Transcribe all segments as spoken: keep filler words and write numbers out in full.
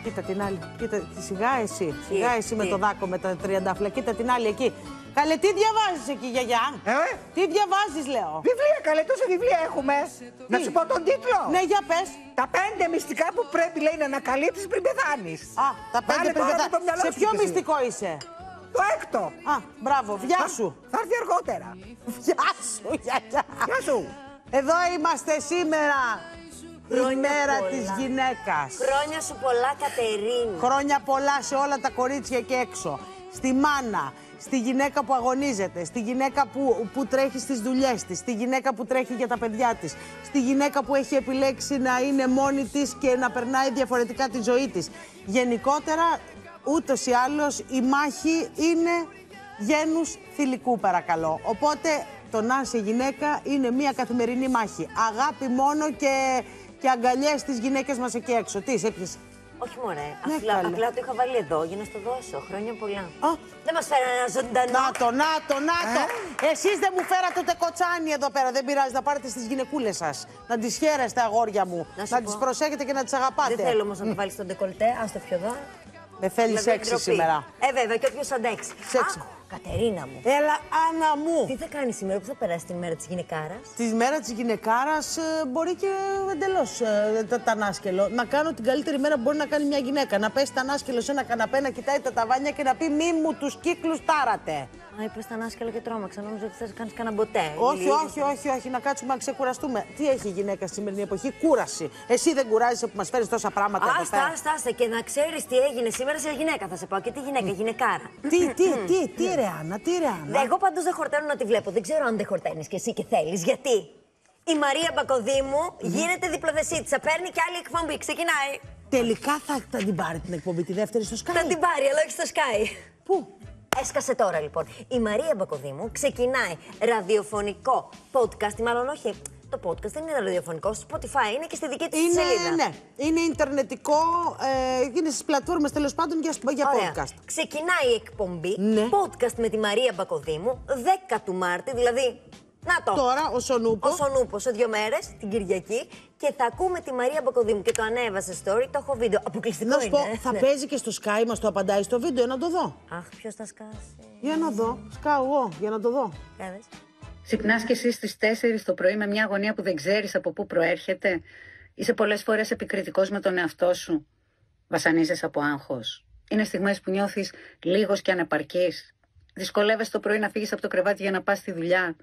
Κοίτα την άλλη. Κοίτα, σιγά εσύ. Σιγά τι, εσύ τι. Με το δάκο με τα τριαντάφυλλα. Κοίτα την άλλη εκεί. Καλέ, τι διαβάζεις εκεί, γιαγιά? Ε? Τι διαβάζεις, λέω? Βιβλία, καλέ, τόσα βιβλία έχουμε. Τι? Να σου πω τον τίτλο. Ναι, για πες. Τα πέντε μυστικά που πρέπει, λέει, να ανακαλύψεις πριν πεθάνεις. Α, τα πέντε πριν πεθάνεις. Σε ποιο μυστικό είσαι? Το έκτο. Α, μπράβο, γεια σου. Θα έρθει αργότερα. Γεια σου, γιαγιά. Γεια σου. Εδώ είμαστε σήμερα. Χρόνια η μέρα πολλά. της γυναίκας. Χρόνια σου πολλά, Κατερίνα. Χρόνια πολλά σε όλα τα κορίτσια και έξω. Στη μάνα, στη γυναίκα που αγωνίζεται, στη γυναίκα που, που τρέχει στις δουλειές της, στη γυναίκα που τρέχει για τα παιδιά της, στη γυναίκα που έχει επιλέξει να είναι μόνη της και να περνάει διαφορετικά τη ζωή της. Γενικότερα, ούτως ή άλλως, η μάχη είναι γένους θηλυκού, παρακαλώ. Οπότε, το να είσαι γυναίκα είναι μια καθημερινή μάχη. Αγάπη μόνο και, και αγκαλιές στις γυναίκες μας εκεί έξω. Τι, έπιες? Όχι μωρέ, Ναι, απλά, καλέ. απλά το είχα βάλει εδώ για να στο δώσω. Χρόνια πολλά. Α. Δεν μας φέρανε ένα ζωντανό. Να το, να το, να το. Ε? Εσείς δεν μου φέρατε ούτε κοτσάνι εδώ πέρα. Δεν πειράζει, να πάρετε στις γυναικούλες σας. Να τις χαίρεστε, αγόρια μου. Να, Να τις προσέχετε και να τις αγαπάτε. Δεν θέλω όμως να το βάλεις στον ντεκολτέ. Ας το πιο εδώ. Με θέλει σεξι σήμερα. Ε, βέβαια, και όποιος αντέξει. Σεξι. Άκου, Κατερίνα μου. Έλα, Άννα μου. Τι θα κάνεις σήμερα που θα περάσει τη μέρα της γυναικάρας? Τη μέρα της γυναικάρας ε, μπορεί και εντελώς ε, τα, τανάσκελο. Να κάνω την καλύτερη μέρα που μπορεί να κάνει μια γυναίκα. Να πέσει τανάσκελο σε ένα καναπέ, να κοιτάει τα ταβάνια και να πει μη μου τους κύκλους τάρατε. Α, είπες τανάσκελο και τρόμαξα. Νόμιζα ότι θες να κάνεις κανένα μποτέ. Όχι, Λίγο. όχι, όχι, όχι, να κάτσουμε να ξεκουραστούμε. Τι έχει η γυναίκα στη σημερινή εποχή? Κούραση. Εσύ δεν κουράζεσαι που μας φέρεις τόσα πράγματα εδώ Άστα, πέρα? άστα, άστα. Και να ξέρεις τι έγινε σήμερα σε γυναίκα. Θα σε πάω και τι γυναίκα, γυναικάρα. Τι, τι, τι, τι ρε Άννα, τι ρε Άννα. Εγώ πάντως δεν χορταίνω να τη βλέπω. Δεν ξέρω αν δεν χορταίνεις κι εσύ και θέλεις. Γιατί η Μαρία Μπακοδήμου γίνεται διπλοδεσίτησα. Παίρνει κι άλλη εκπομπή. Ξεκινάει. Τελικά θα, θα την πάρει την εκπομπή τη δεύτερη στο Sky? Θα την πάρει, αλλά όχι στο Sky. Πού? Έσκασε τώρα λοιπόν. Η Μαρία Μπακοδήμου ξεκινάει ραδιοφωνικό podcast. Μάλλον όχι. Το podcast δεν είναι ραδιοφωνικό. Στο Spotify είναι και στη δική της Είναι, σελίδα. ναι. Είναι ιντερνετικό. Ε, είναι στις πλατφόρμες τέλος πάντων για, για Ωραία. podcast. Ξεκινάει η εκπομπή. Ναι. Podcast με τη Μαρία Μπακοδήμου. δέκα του Μάρτη, δηλαδή. Να το. Τώρα ο Σονούπο. Ο Σονούπο σε δύο μέρες, την Κυριακή. Και θα ακούμε τη Μαρία Μπακοδήμου. Και το ανέβασε story, το έχω βίντεο. Αποκλειστικό Να σου πω, είναι. θα Ναι. παίζει και στο Sky, μας το απαντάει στο βίντεο, να το δω. Αχ, ποιος θα σκάσει. Για να δω. Σκάω εγώ, για να το δω. Κάδες. Ξυπνάς κι εσύ στις τέσσερις το πρωί με μια αγωνία που δεν ξέρεις από πού προέρχεται. Είσαι πολλές φορές επικριτικός με τον εαυτό σου. Βασανίζεσαι από άγχος. Είναι στιγμές που νιώθεις λίγος και ανεπαρκής. Δυσκολεύεσαι το πρωί να φύγεις από το κρεβάτι για να πας στη δουλειά.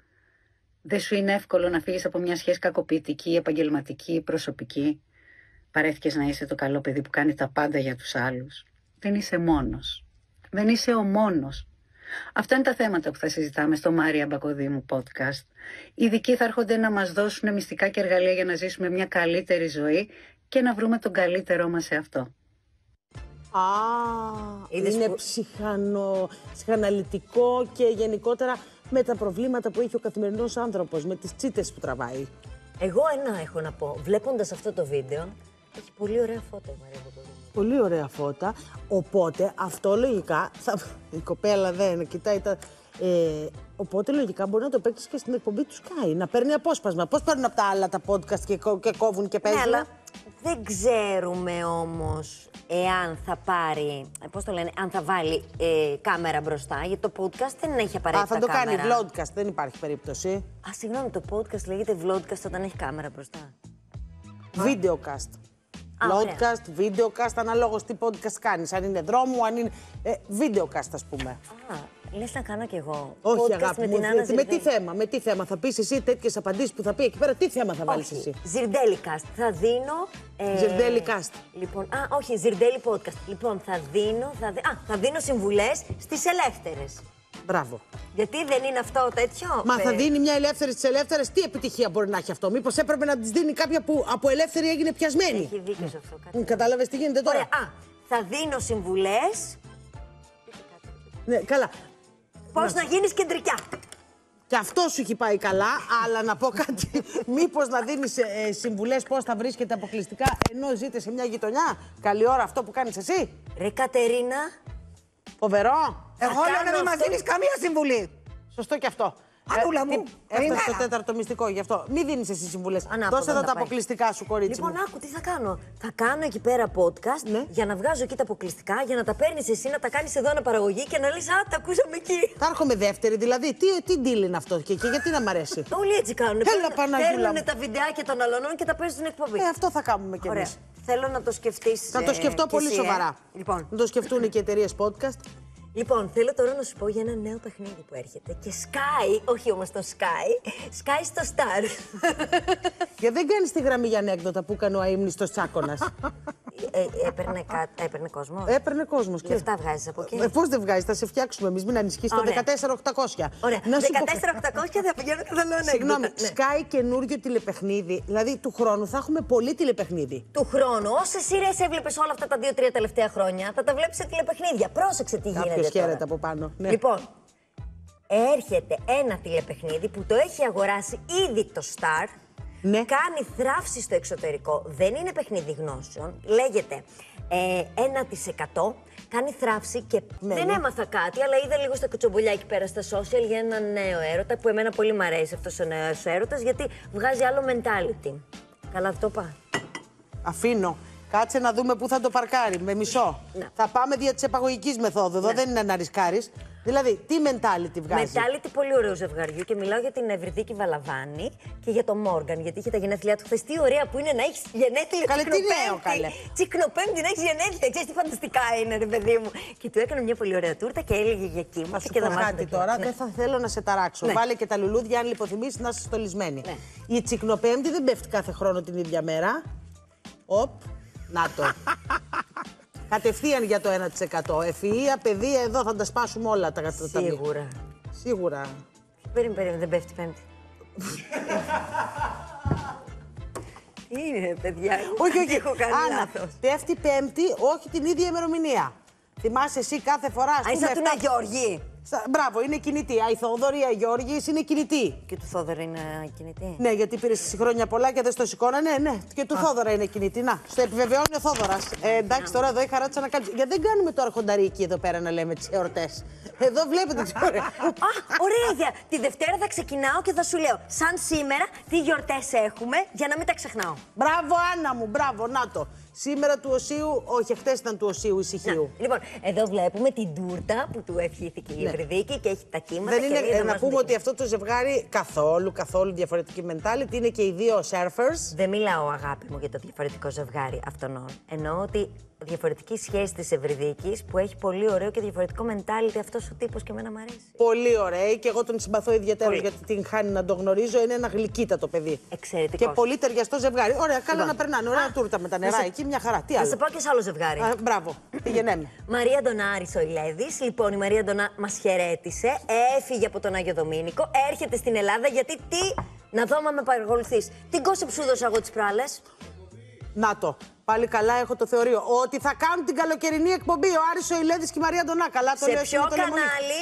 Δεν σου είναι εύκολο να φύγεις από μια σχέση κακοποιητική, επαγγελματική, προσωπική. Παρέθηκες να είσαι το καλό παιδί που κάνει τα πάντα για τους άλλους. Δεν είσαι μόνος. Δεν είσαι ο μόνος. Αυτά είναι τα θέματα που θα συζητάμε στο Μάρια Μπακοδήμου podcast. Οι ειδικοί θα έρχονται να μας δώσουν μυστικά και εργαλεία για να ζήσουμε μια καλύτερη ζωή και να βρούμε τον καλύτερό μας σε αυτό. Α, Είδες είναι που- ψυχανο, ψυχαναλυτικό και γενικότερα με τα προβλήματα που έχει ο καθημερινός άνθρωπος, με τις τσίτες που τραβάει. Εγώ ένα έχω να πω. Βλέποντας αυτό το βίντεο, έχει πολύ ωραία φώτα η Μαρία Μπακοδήμου. Πολύ ωραία φώτα. Οπότε αυτό λογικά. Θα... Η κοπέλα δεν κοιτάει τα. Ε, οπότε λογικά μπορεί να το παίξει και στην εκπομπή του Sky. Να παίρνει απόσπασμα. Πώς παίρνουν από τα άλλα τα podcast και, κο- και κόβουν και παίζουν. Ναι, αλλά δεν ξέρουμε όμως εάν θα πάρει, ε, πώς το λένε, αν θα βάλει ε, κάμερα μπροστά, γιατί το podcast δεν έχει απαραίτητα Α, θα το κάμερα. κάνει vlogcast, δεν υπάρχει περίπτωση. Α, συγγνώμη, το podcast λέγεται vlogcast όταν έχει κάμερα μπροστά. Videocast. Α, Vlogcast, videocast, αναλόγως τι podcast κάνεις. Αν είναι δρόμου, αν είναι. Ε, videocast, ας πούμε. Α, λες να κάνω κι εγώ. Όχι, podcast αγάπη με μου. την Άννα με τι Ζιρντέλη. θέμα, με τι θέμα θα πεις εσύ τέτοιες απαντήσεις που θα πει εκεί πέρα, τι θέμα θα βάλεις εσύ. Ζιρντέλικαστ. Θα δίνω. Ε, Ζιρντέλικαστ. Λοιπόν, α, όχι, Ζιρντέλη podcast. Λοιπόν, θα δίνω, θα, δι... α, θα δίνω συμβουλές στις ελεύθερες. Μπράβο. Γιατί δεν είναι αυτό τέτοιο. Μα θα ε, δίνει μια ελεύθερη στις ελεύθερες, τι επιτυχία μπορεί να έχει αυτό? Μήπως έπρεπε να της δίνει κάποια που από ελεύθερη έγινε πιασμένη. Έχει δίκιο σε αυτό. Κάτι. Κατάλαβες τι γίνεται τώρα? Ωραία. Α, θα δίνω συμβουλές Ναι, καλά. πώς να γίνεις κεντρικιά. Και αυτό σου έχει πάει καλά, αλλά να πω κάτι. Μήπως να δίνεις ε, συμβουλές πώς θα βρίσκεται αποκλειστικά ενώ ζείτε σε μια γειτονιά. Καλή ώρα αυτό που κάνεις εσύ. Ρε Κατερίνα. Φοβερό. Εγώ λέω να μην μας αυτό. δίνεις καμία συμβουλή. Σωστό και αυτό. Ανούλα μου. Έφτασε το τέταρτο μυστικό, γι' αυτό. Μην δίνεις εσύ συμβουλές. Δώσε εδώ τα αποκλειστικά σου, κορίτσι. Λοιπόν, μου. άκου, τι θα κάνω. Θα κάνω εκεί πέρα podcast Ναι. για να βγάζω εκεί τα αποκλειστικά, για να τα παίρνεις εσύ, να τα κάνεις εδώ αναπαραγωγή και να λες α, τα ακούσαμε εκεί. Θα έρχομαι δεύτερη, δηλαδή. Τι, τι deal είναι αυτό και, και γιατί να μ' αρέσει. Όλοι έτσι κάνουν. Έλα, Παναγούλα μου. Παίρνουν τα βιντεάκια των αλωνών και τα παίζουν στην εκπομπή. Ε, αυτό θα κάνουμε κι Ωραία. εμείς. Θέλω να το σκεφτείς. Θα το σκεφτώ ε, πολύ εσύ, ε. σοβαρά. Λοιπόν. Να το σκεφτούν και οι εταιρείες podcast. Λοιπόν, θέλω τώρα να σου πω για ένα νέο παιχνίδι που έρχεται. Και Sky, όχι όμως το Sky, Sky στο Star. Και δεν κάνεις τη γραμμή για ανέκδοτα που έκανε ο αείμνηστος Τσάκωνας. ε, έπαιρνε, κα... έπαιρνε κόσμο. Έπαιρνε κόσμος. Λεφτά βγάζεις από εκεί. Ε, πώς δεν βγάζεις, θα σε φτιάξουμε εμείς, μην ανησυχείς. Το Ωραία. δεκατέσσερα οκτακόσια. Ωραία, Να σου πω- δεκατέσσερα οκτακόσια θα πηγαίνω και θα λέω ανέκδοτα. Συγγνώμη, Ναι. Sky καινούριο τηλεπαιχνίδι. Δηλαδή του χρόνου θα έχουμε πολύ τηλεπαιχνίδι. Του χρόνου, όσες σειρές έβλεπες όλα αυτά τα δύο-τρία τελευταία χρόνια, θα τα βλέπεις σε τηλεπαιχνίδια. Πρόσεξε τι γίνεται. Κάποιος τώρα. χαίρεται από πάνω. Ναι. Λοιπόν, έρχεται ένα τηλεπαιχνίδι που το έχει αγοράσει ήδη το Star. Ναι. Κάνει θράψη στο εξωτερικό. Δεν είναι παιχνίδι γνώσεων. Λέγεται ε, ένα τοις εκατό. Κάνει θράψη και Ναι, δεν ναι. έμαθα κάτι, αλλά είδα λίγο στα κουτσομπολιά εκεί πέρα στα social για ένα νέο έρωτα που εμένα πολύ μου αρέσει αυτός ο νέος έρωτας γιατί βγάζει άλλο mentality. Καλά, αυτό πάει. Αφήνω. Κάτσε να δούμε πού θα το παρκάρει. Με μισό. Ναι. Θα πάμε δια της επαγωγικής μεθόδου. Εδώ δεν είναι να ρισκάρεις. Δηλαδή, τι mentality βγάζει. Mentality πολύ ωραίου ζευγαριού και μιλάω για την Ευρυδίκη Βαλαβάνη και για τον Μόργαν. Γιατί είχε τα γενέθλιά του χθες. Τι ωραία που είναι να έχει γενέθλια. Καλέ, τι λέω, καλέ. Τσικνοπέμπτη να έχει γενέθλια. Ξέρεις τι φανταστικά είναι, ρε παιδί μου. Και του έκανε μια πολύ ωραία τούρτα και έλεγε για κύματα Θα σου και πω δαμάτια. κάτι τώρα, δεν θα θέλω να σε ταράξω. Ναι. Βάλε και τα λουλούδια, αν λιποθυμείς, να είσαι στολισμένη. Ναι. Η τσικνοπέμπτη δεν πέφτει κάθε χρόνο την ίδια μέρα. Οπ, να το. Κατευθείαν για το ένα τοις εκατό. Ευφυΐα, παιδεία, εδώ θα τα σπάσουμε όλα τα ταμεία. Σίγουρα. Σίγουρα. Περίμενε, περίμενε, δεν πέφτει Πέμπτη. Τι είναι, παιδιά, Όχι, όχι. έχω κάνει Άννα, λάθος. πέφτει Πέμπτη, όχι την ίδια ημερομηνία. Θυμάσαι εσύ κάθε φορά. ας Α, πούμε, είσαι του εφτά- Αγιώργη. Στα- Μπράβο, είναι κινητή. Α, η Θόδωρη, η Αγιώργης είναι κινητή. Και του Θόδωρα είναι κινητή. Ναι, γιατί πήρε χρόνια πολλά και δεν στο σηκώνα. Ναι, ναι. Και του Θόδωρα είναι κινητή. Να, στο επιβεβαιώνει ο Θόδωρας. Ε, εντάξει, τώρα εδώ η χαρά της ανακάλυψη. Γιατί δεν κάνουμε τώρα χονταρίκι εδώ πέρα να λέμε τις εορτές. Εδώ βλέπετε τις ώρες. Α, ωραία ιδέα. Τη Δευτέρα θα ξεκινάω και θα σου λέω, σαν σήμερα, τι γιορτές έχουμε, για να μην τα ξεχνάω. Μπράβο, Άννα μου, μπράβο, να το. Σήμερα του Οσίου, όχι, χτες ήταν του Οσίου ησυχίου. Λοιπόν, εδώ βλέπουμε την τούρτα που του ευχήθηκε η Ναι. Ευρυδίκη και έχει τα κύματα. Δεν και είναι, λέει, ε, δεν να μας πούμε δείχνει. ότι αυτό το ζευγάρι καθόλου, καθόλου διαφορετική mentality. Είναι και οι δύο surfers. Δεν μιλάω, αγάπη μου, για το διαφορετικό ζευγάρι αυτόν. Εννοώ ότι διαφορετική σχέση της Ευρυδίκης που έχει πολύ ωραίο και διαφορετικό mentality αυτός ο τύπος και εμένα μου αρέσει. Πολύ ωραίοι και εγώ τον συμπαθώ ιδιαίτερα Πολύ. γιατί την χάνει να το γνωρίζω. Είναι ένα γλυκύτατο παιδί. Εξαιρετικός. Και πολύ ταιριαστό ζευγάρι. Ωραία, καλά Λοιπόν. να περνάνε. Ωραία τούρτα με τα νερά σε- εκεί, μια χαρά. Τι Θα άλλο. σε πάω και σε άλλο ζευγάρι. Α, μπράβο, πήγαινε. Μαρία Ντονά Αρισοηλέδης. Λοιπόν, η Μαρία Ντονά μας χαιρέτησε, έφυγε από τον Άγιο Δομήνικο, έρχεται στην Ελλάδα γιατί τι. Να δω μα με παρακολουθείς. Τι κόσεψ σου δώσα εγώ τις προάλλες. Να το. Πάλι καλά έχω το θεωρείο. Ότι θα κάνουν την καλοκαιρινή εκπομπή ο Άρης ο Ηλέδης και η Μαρία Ντονά. Καλά το Σε λέω ποιο με το λεμονί. κανάλι.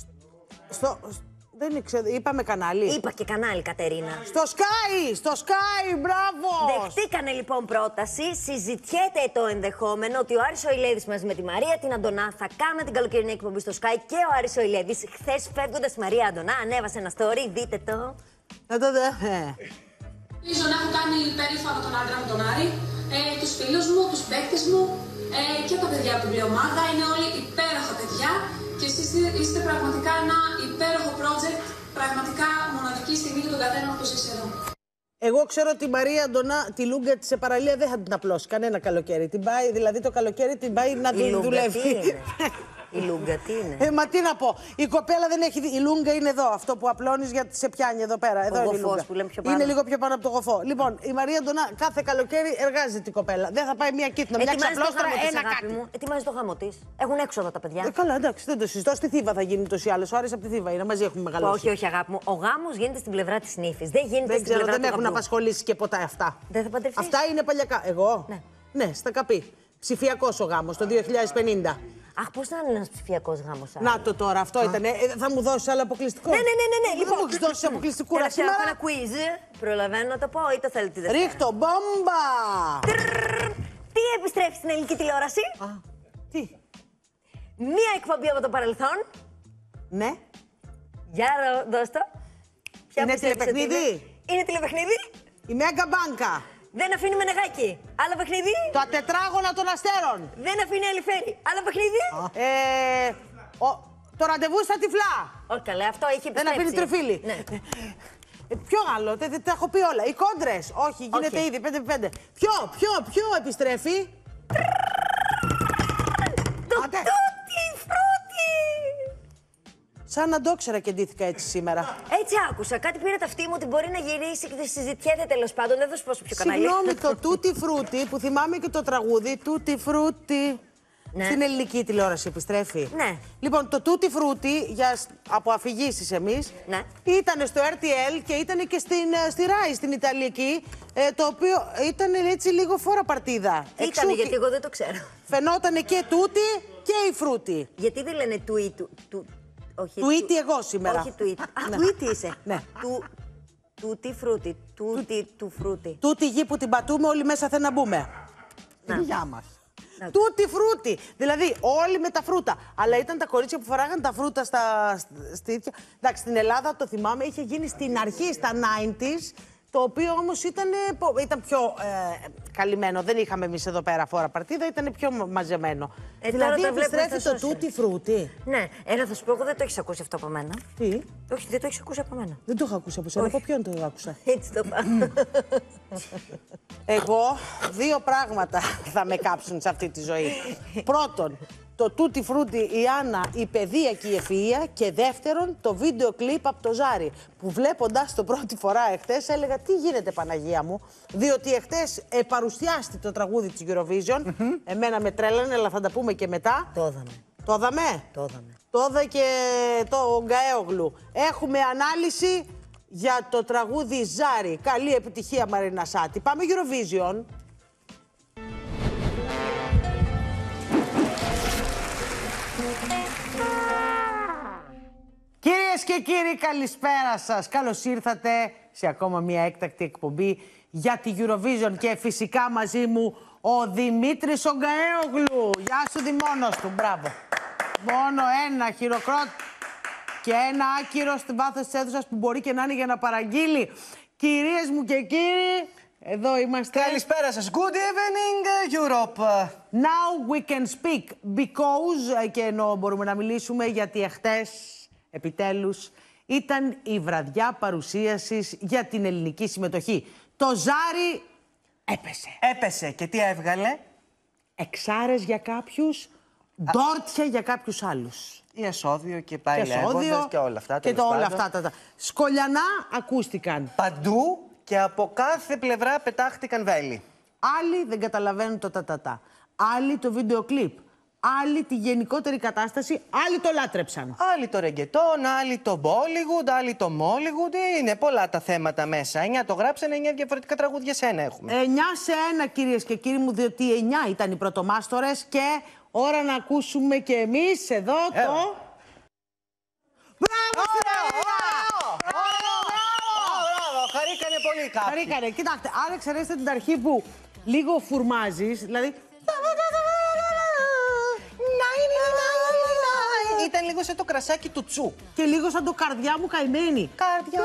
Στο... Δεν ήξερα, είπαμε κανάλι. Είπα και κανάλι, Κατερίνα. Στο Sky! Στο Sky! Μπράβο! Δεχτήκανε λοιπόν πρόταση, συζητιέται το ενδεχόμενο ότι ο Άρης ο Ηλέδης μαζί με τη Μαρία την Αντωνά θα κάνουν την καλοκαιρινή εκπομπή στο Sky και ο Άρης ο Ηλέδης χθες φεύγοντας η Μαρία Αντωνά ανέβασε ένα story, δείτε το. Να το δε. Ε. Ελπίζω να έχω κάνει περήφανο τον άντρα μου τον Άρη, ε, τους φίλους μου, τους παίκτες μου ε, και τα παιδιά από την πλειομάδα. Είναι όλοι υπέροχα παιδιά και εσείς είστε πραγματικά ένα υπέροχο project, πραγματικά μοναδική στιγμή για τον καθένα όπως είσαι εδώ. Εγώ ξέρω ότι η Μαρία Αντωνά τη Λούγκα τη σε παραλία δεν θα την απλώσει κανένα καλοκαίρι. Την πάει, δηλαδή το καλοκαίρι την πάει να Η δου- Λούγκα δουλεύει. τι είναι. Η Λούγκα τι είναι. Ε, μα τι να πω. Η κοπέλα δεν έχει. δει- Η Λούγκα είναι εδώ. Αυτό που απλώνει γιατί σε πιάνει εδώ πέρα. Εδώ είναι η γοφός Λούγκα. που λέμε πιο πάνω. Είναι λίγο πιο πάνω από το γοφό. Λοιπόν, η Μαρία Αντωνά κάθε καλοκαίρι εργάζεται η κοπέλα. Δεν θα πάει μία κίτνα, μια Ετοιμάζει το ξαπλώστρα, γάμο της, ένα αγάπη κάτι. μου. Ετοιμάζει το γάμο της. Έχουν έξοδα τα παιδιά. Ε, καλά, εντάξει, δεν το συζητώ. Στη Θήβα θα γίνει ούτως ή άλλως. Ο Άρης από τη Θήβα είναι. Μαζί έχουμε μεγαλώσει. Όχι, όχι, αγάπη μου. Ο γάμος γίνεται στην πλευρά της νύφης. Δεν γίνεται Δεν στην ξέρω, πλευρά δεν του έχουν γαμπρού. απασχολήσει και ποτέ αυτά. Δεν θα παντρευτείς. Αυτά είναι παλιακά. Εγώ. Ναι. Ναι, στα καπί. Ψηφιακός ο γάμος το δύο χιλιάδες πενήντα. Αχ, πώς θα είναι ένας ψηφιακός γάμος. Άρη? Να το τώρα, αυτό ήταν. Ε, θα μου δώσει άλλο αποκλειστικό. Ναι, ναι, ναι, ναι, ναι. Δεν μου έχει δώσει αποκλειστικούρα Θέλω να σήμερα. ένα quiz. Προλαβαίνω να το πω ή το θέλετε τη Δευτέρα. Ρίχτω, μπόμπα! Τι επιστρέφει στην ελληνική τηλεόραση. Α, τι, Μία εκπομπή από το παρελθόν. ναι. Για δω- δώσ' το. Ποια Είναι πιστεύεις ότι τηλεπαιχνίδι? Είναι? Είναι τηλεπαιχνίδι. Η Μέγκα Μπάνκα. Δεν αφήνει Μενεγάκι. Άλλο παιχνίδι. Το τετράγωνα των αστέρων. Δεν αφήνει Αλιφέρη. Άλλο παιχνίδι. Ε, ο, το ραντεβού στα τυφλά. Όχι καλά, αυτό έχει Δεν επιστρέψει. αφήνει τριφύλι. Ναι. Ε, ποιο άλλο, δεν τα έχω πει όλα. Οι κόντρες. Όχι, γίνεται Όχι. ήδη πέντε επί πέντε. Ποιο, ποιο, ποιο επιστρέφει. Το Άντε. τούτι φρούτι. Σαν να το ήξερα και ντύθηκα έτσι σήμερα. Έτσι άκουσα. Κάτι πήρε τα αυτή μου ότι μπορεί να γυρίσει και συζητιέται τέλος πάντων. Δεν θα σου πω σε ποιο κανάλι. Συγγνώμη, το τούτι φρούτι που θυμάμαι και το τραγούδι. Τούτι φρούτι. Ναι. Στην ελληνική τηλεόραση επιστρέφει. Ναι. Λοιπόν, το τούτι φρούτι για, από αφηγήσεις εμείς Ναι. ήταν στο αρ τι ελ και ήταν και στην, ε, στη Ράι, στην Ιταλική. Ε, το οποίο ήταν έτσι λίγο φόρα παρτίδα. Τι Εξού ήταν, και- γιατί εγώ δεν το ξέρω. Φαινότανε και τούτι και η φρούτι. Γιατί δεν λένε του του. του όχι, Τουίτι εγώ σήμερα. Όχι του Α, Ναι. τουίτι είσαι. Ναι. Του. Τούτι φρούτι. Τούτι του φρούτι. Τούτη γη που την πατούμε, όλοι μέσα θέλουν να μπούμε. Η δουλειά μας. Να. Τούτη φρούτι. Δηλαδή, όλοι με τα φρούτα. Αλλά ήταν τα κορίτσια που φοράγαν τα φρούτα στα στήθια. Εντάξει, στην Ελλάδα το θυμάμαι, είχε γίνει στην αρχή, στα ενενήντα. Το οποίο όμως ήταν, ήταν πιο ε, καλυμμένο. Δεν είχαμε εμείς εδώ πέρα φόρα παρτίδα, ήταν πιο μαζεμένο. Ε, δηλαδή, τώρα το βλέπουμε επιστρέφει στα το social. τούτη φρούτι. Ναι, ένα θα σου πω, εγώ δεν το έχει ακούσει αυτό από μένα. Τι, Όχι, δεν το έχει ακούσει από μένα. δεν το είχα ακούσει από σένα. Όχι. Από ποιον το άκουσα. Έτσι το πάω. Εγώ δύο πράγματα θα με κάψουν σε αυτή τη ζωή. Πρώτον, το τούτι φρούτι, η Άννα, η παιδεία και η ευφυΐα. Και δεύτερον, το βίντεο κλιπ από το Ζάρι. Που βλέποντας το πρώτη φορά εχθές έλεγα τι γίνεται Παναγία μου. Διότι εχθές ε, παρουσιάστη το τραγούδι της Eurovision. Εμένα με τρέλανε, αλλά θα τα πούμε και μετά. Το είδαμε. Το είδαμε. Το είδαμε. Το είδα και το Γκαέογλου. Έχουμε ανάλυση για το τραγούδι Ζάρι. Καλή επιτυχία Μαρίνα Σάτη. Πάμε Eurovision. Κυρίες και κύριοι, καλησπέρα σας. Καλώς ήρθατε σε ακόμα μια έκτακτη εκπομπή για τη Eurovision και φυσικά μαζί μου ο Δημήτρης ο Γκαέογλου. Γεια σου Δημόνος του, μπράβο. Μόνο ένα χειροκρότημα και ένα άκυρο στη βάθος της αίθουσας που μπορεί και να είναι για να παραγγείλει. Κυρίες μου και κύριοι, εδώ είμαστε. Καλησπέρα σας. Good evening, Europe. Now we can speak because, και ενώ μπορούμε να μιλήσουμε γιατί εχθές, επιτέλους, ήταν η βραδιά παρουσίασης για την ελληνική συμμετοχή. Το Ζάρι έπεσε. Έπεσε και τι έβγαλε? Εξάρες για κάποιους, ντόρτια για κάποιους άλλους. Η εσόδιο και πάει Και λέγοντας σώδιο και όλα αυτά. Και τέλος το όλα πάντων. αυτά. Τα, τα. Σκολιανά ακούστηκαν. Παντού και από κάθε πλευρά πετάχτηκαν βέλη. Άλλοι δεν καταλαβαίνουν το τα-τα-τα. Άλλοι το βίντεο κλιπ. Άλλοι τη γενικότερη κατάσταση. Άλλοι το λάτρεψαν. Άλλοι το ρεγκετόν, άλλοι το Bollywood, άλλοι το Mollywood. Είναι πολλά τα θέματα μέσα. Εννιά το γράψανε, εννιά διαφορετικά τραγούδια σένα έχουμε. Εννιά σε ένα, κυρίες και κύριοι μου, διότι εννιά ήταν οι πρωτομάστορες και ώρα να ακούσουμε και εμείς εδώ Έλα. το... Μπράβο, στην Μαρίνα! Μπράβο, χαρήκανε πολύ κάποιοι. Χαρήκανε. Κοιτάξτε, αν εξαιρέσετε την αρχή που λίγο φουρμάζεις, δηλαδή... Ήταν λίγο σαν το κρασάκι του Τσου. Και λίγο σαν το καρδιά μου καημένη. Καρδιά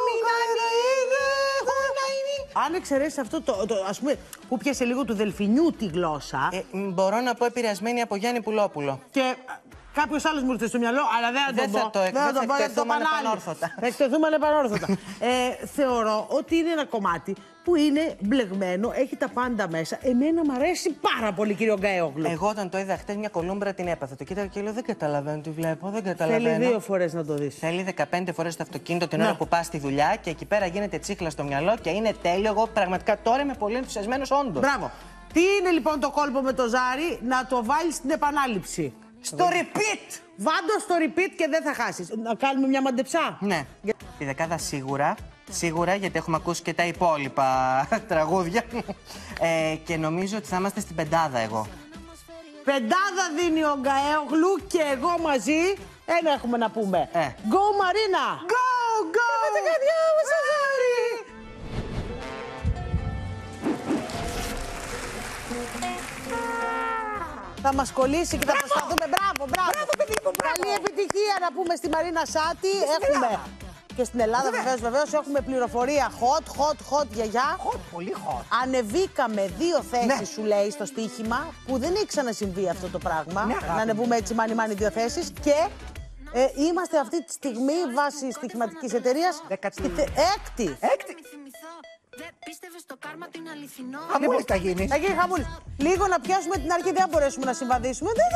Αν εξαιρέσει αυτό το, το, ας πούμε, που πιάσε λίγο του δελφινιού τη γλώσσα Ε, μ, μπορώ να πω επηρεασμένη από Γιάννη Πουλόπουλο. και κάποιο άλλο μου ήρθε στο μυαλό, αλλά δεν θα Δεν το θα πω. το εκ- δεν θα το πω, γιατί εκτεθούμε το πάνε άλλοι. ανεπανόρθωτα. Θα εκτεθούμε ανεπανόρθωτα. ε, θεωρώ ότι είναι ένα κομμάτι που είναι μπλεγμένο, έχει τα πάντα μέσα. Εμένα μου αρέσει πάρα πολύ, κύριο Γκαέογλου. Εγώ όταν το είδα χτες μια κολούμπρα την έπαθα. Το κοίταγα και λέω δεν καταλαβαίνω τι βλέπω, δεν Θέλει καταλαβαίνω. δύο φορές να το δεις. Θέλει δεκαπέντε φορές το αυτοκίνητο την Ναι. ώρα που πας στη δουλειά και εκεί πέρα γίνεται τσίχλα στο μυαλό και είναι τέλειο. Εγώ πραγματικά τώρα είμαι πολύ ενθουσιασμένος όντως. Μπράβο. Τι είναι λοιπόν το κόλπο με το Ζάρι, να το βάλεις στην επανάληψη. Στο repeat! Βάντο στο repeat και δεν θα χάσεις. Να κάνουμε μια μαντεψά. Ναι. Τη δεκάδα σίγουρα. Σίγουρα, γιατί έχουμε ακούσει και τα υπόλοιπα τραγούδια. Ε, και νομίζω ότι θα είμαστε στην πεντάδα εγώ. Πεντάδα δίνει ο Γκαέογλου και εγώ μαζί. Ένα έχουμε να πούμε. Ε. Go Μαρίνα! Go, go! Με την καρδιά μου στο Ζάρι! Θα μας κολλήσει και θα προσπαθούμε. Μπράβο, μπράβο. Μπράβο, παιδί μου, μπράβο. Καλή επιτυχία να πούμε στη Μαρίνα Σάτη. Έχουμε και στην Ελλάδα, βεβαίως, βεβαίως, έχουμε πληροφορία hot, hot, hot, γιαγιά. Hot, πολύ hot. Ανεβήκαμε δύο θέσεις, Ναι. σου λέει, στο στοίχημα, που δεν έχει ξανασυμβεί αυτό το πράγμα. Ναι, να ανεβούμε έτσι μάνι μάνι δύο θέσεις και ε, είμαστε αυτή τη στιγμή βάσει στοιχηματικής εταιρείας Δέκατη. στη θε... έκτη. Έκτη. Χαμούλης θα γίνει. Θα γίνει χαμούλης. Λίγο να πιάσουμε την αρχή, δεν θα μπορέσουμε να συμβαδίσουμε. Δεν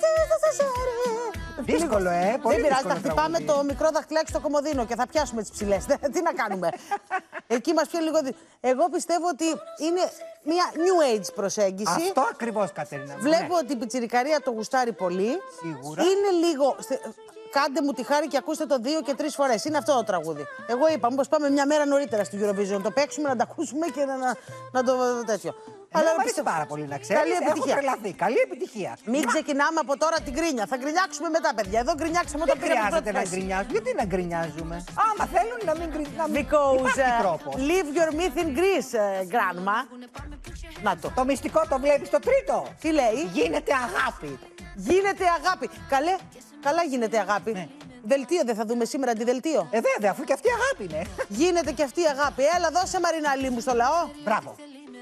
Δύσκολο, ε. Πολύ Δεν πειράζει, δύσκολο θα χτυπάμε τραγούδι. το μικρό δαχτυλάκι στο κομμωδίνο και θα πιάσουμε τις ψηλές. Τι να κάνουμε. Εκεί μας πιάνει λίγο. δι- Εγώ πιστεύω ότι είναι μια new age προσέγγιση. Αυτό ακριβώς, Κατερίνα. Βλέπω Ναι. ότι η πιτσιρικαρία το γουστάρει πολύ. Σίγουρα. Είναι λίγο. στε- Κάντε μου τη χάρη και ακούστε το δύο και τρεις φορές. Είναι αυτό το τραγούδι. Εγώ είπα, μήπως πάμε μια μέρα νωρίτερα στην Eurovision. Να το παίξουμε, να το ακούσουμε και να, να, να το τέτοιο. Αλλά μου αρέσει πιστεύω- πάρα πολύ να ξέρεις. Καλή Έχω επιτυχία. τρελαθεί. Καλή επιτυχία. Μην ξεκινάμε από τώρα την γκρίνια. Θα γκρινιάξουμε μετά, παιδιά. Εδώ γκρινιάξαμε όταν Δεν πήγαμε χρειάζεται πρώτη να θέση. γκρινιάζουμε. Γιατί να γκρινιάζουμε. Άμα θέλουν να μην γκρινιάζουν. Because Υπάρχει uh, τρόπος. leave your myth in Greece, uh, grandma. Να το. Το μυστικό το βλέπεις το τρίτο. Τι λέει? Γίνεται αγάπη. Γίνεται αγάπη. Καλέ, καλά γίνεται αγάπη. Ναι. Δελτίο δεν θα δούμε σήμερα, αντιδελτίο. Ε, βέβαια, αφού και αυτή η αγάπη είναι. Γίνεται και αυτή η αγάπη. Έλα, δώσε Μαρινάλη μου στο λαό. Μπράβο.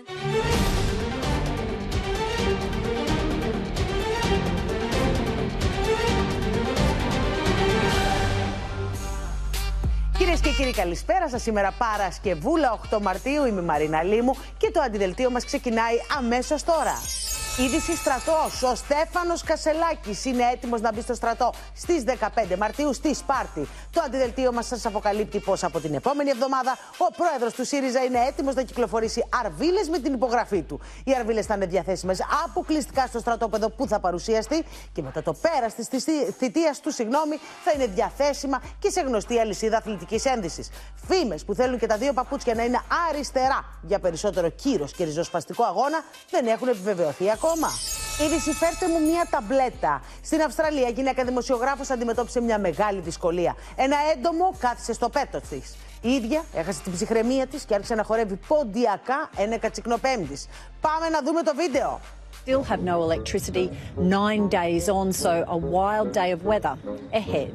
Κυρίες και κύριοι, καλησπέρα σας. Σήμερα Παρασκευούλα, οκτώ Μαρτίου, είμαι η Μαρίνα Λίμου και το αντιδελτίο μας ξεκινάει αμέσως τώρα. Είδηση στρατός. Ο Στέφανος Κασελάκης είναι έτοιμος να μπει στο στρατό στις δεκαπέντε Μαρτίου στη Σπάρτη. Το αντιδελτίο μας σας αποκαλύπτει πως από την επόμενη εβδομάδα ο πρόεδρος του ΣΥΡΙΖΑ είναι έτοιμος να κυκλοφορήσει αρβίλες με την υπογραφή του. Οι αρβίλες θα είναι διαθέσιμες αποκλειστικά στο στρατόπεδο που θα παρουσιαστεί και μετά το πέρας της θητείας του, συγγνώμη, θα είναι διαθέσιμα και σε γνωστή αλυσίδα αθλητικής ένδυσης. Φήμες που θέλουν και τα δύο παπούτσια να είναι αριστερά για περισσότερο κύρος και ριζοσπαστικό αγώνα δεν έχουν επιβεβαιωθεί ακόμα. Είδηση, φέρτε μου μια ταμπλέτα. Στην Αυστραλία, η γυναίκα δημοσιογράφος αντιμετώπισε μια μεγάλη δυσκολία. Ένα έντομο κάθισε στο πέτο της. Η ίδια έχασε την ψυχραιμία της και άρχισε να χορεύει ποντιακά ένεκα τσικνοπέμπτης. Πάμε να δούμε το βίντεο. Still have no electricity nine days on, so a wild day of weather ahead.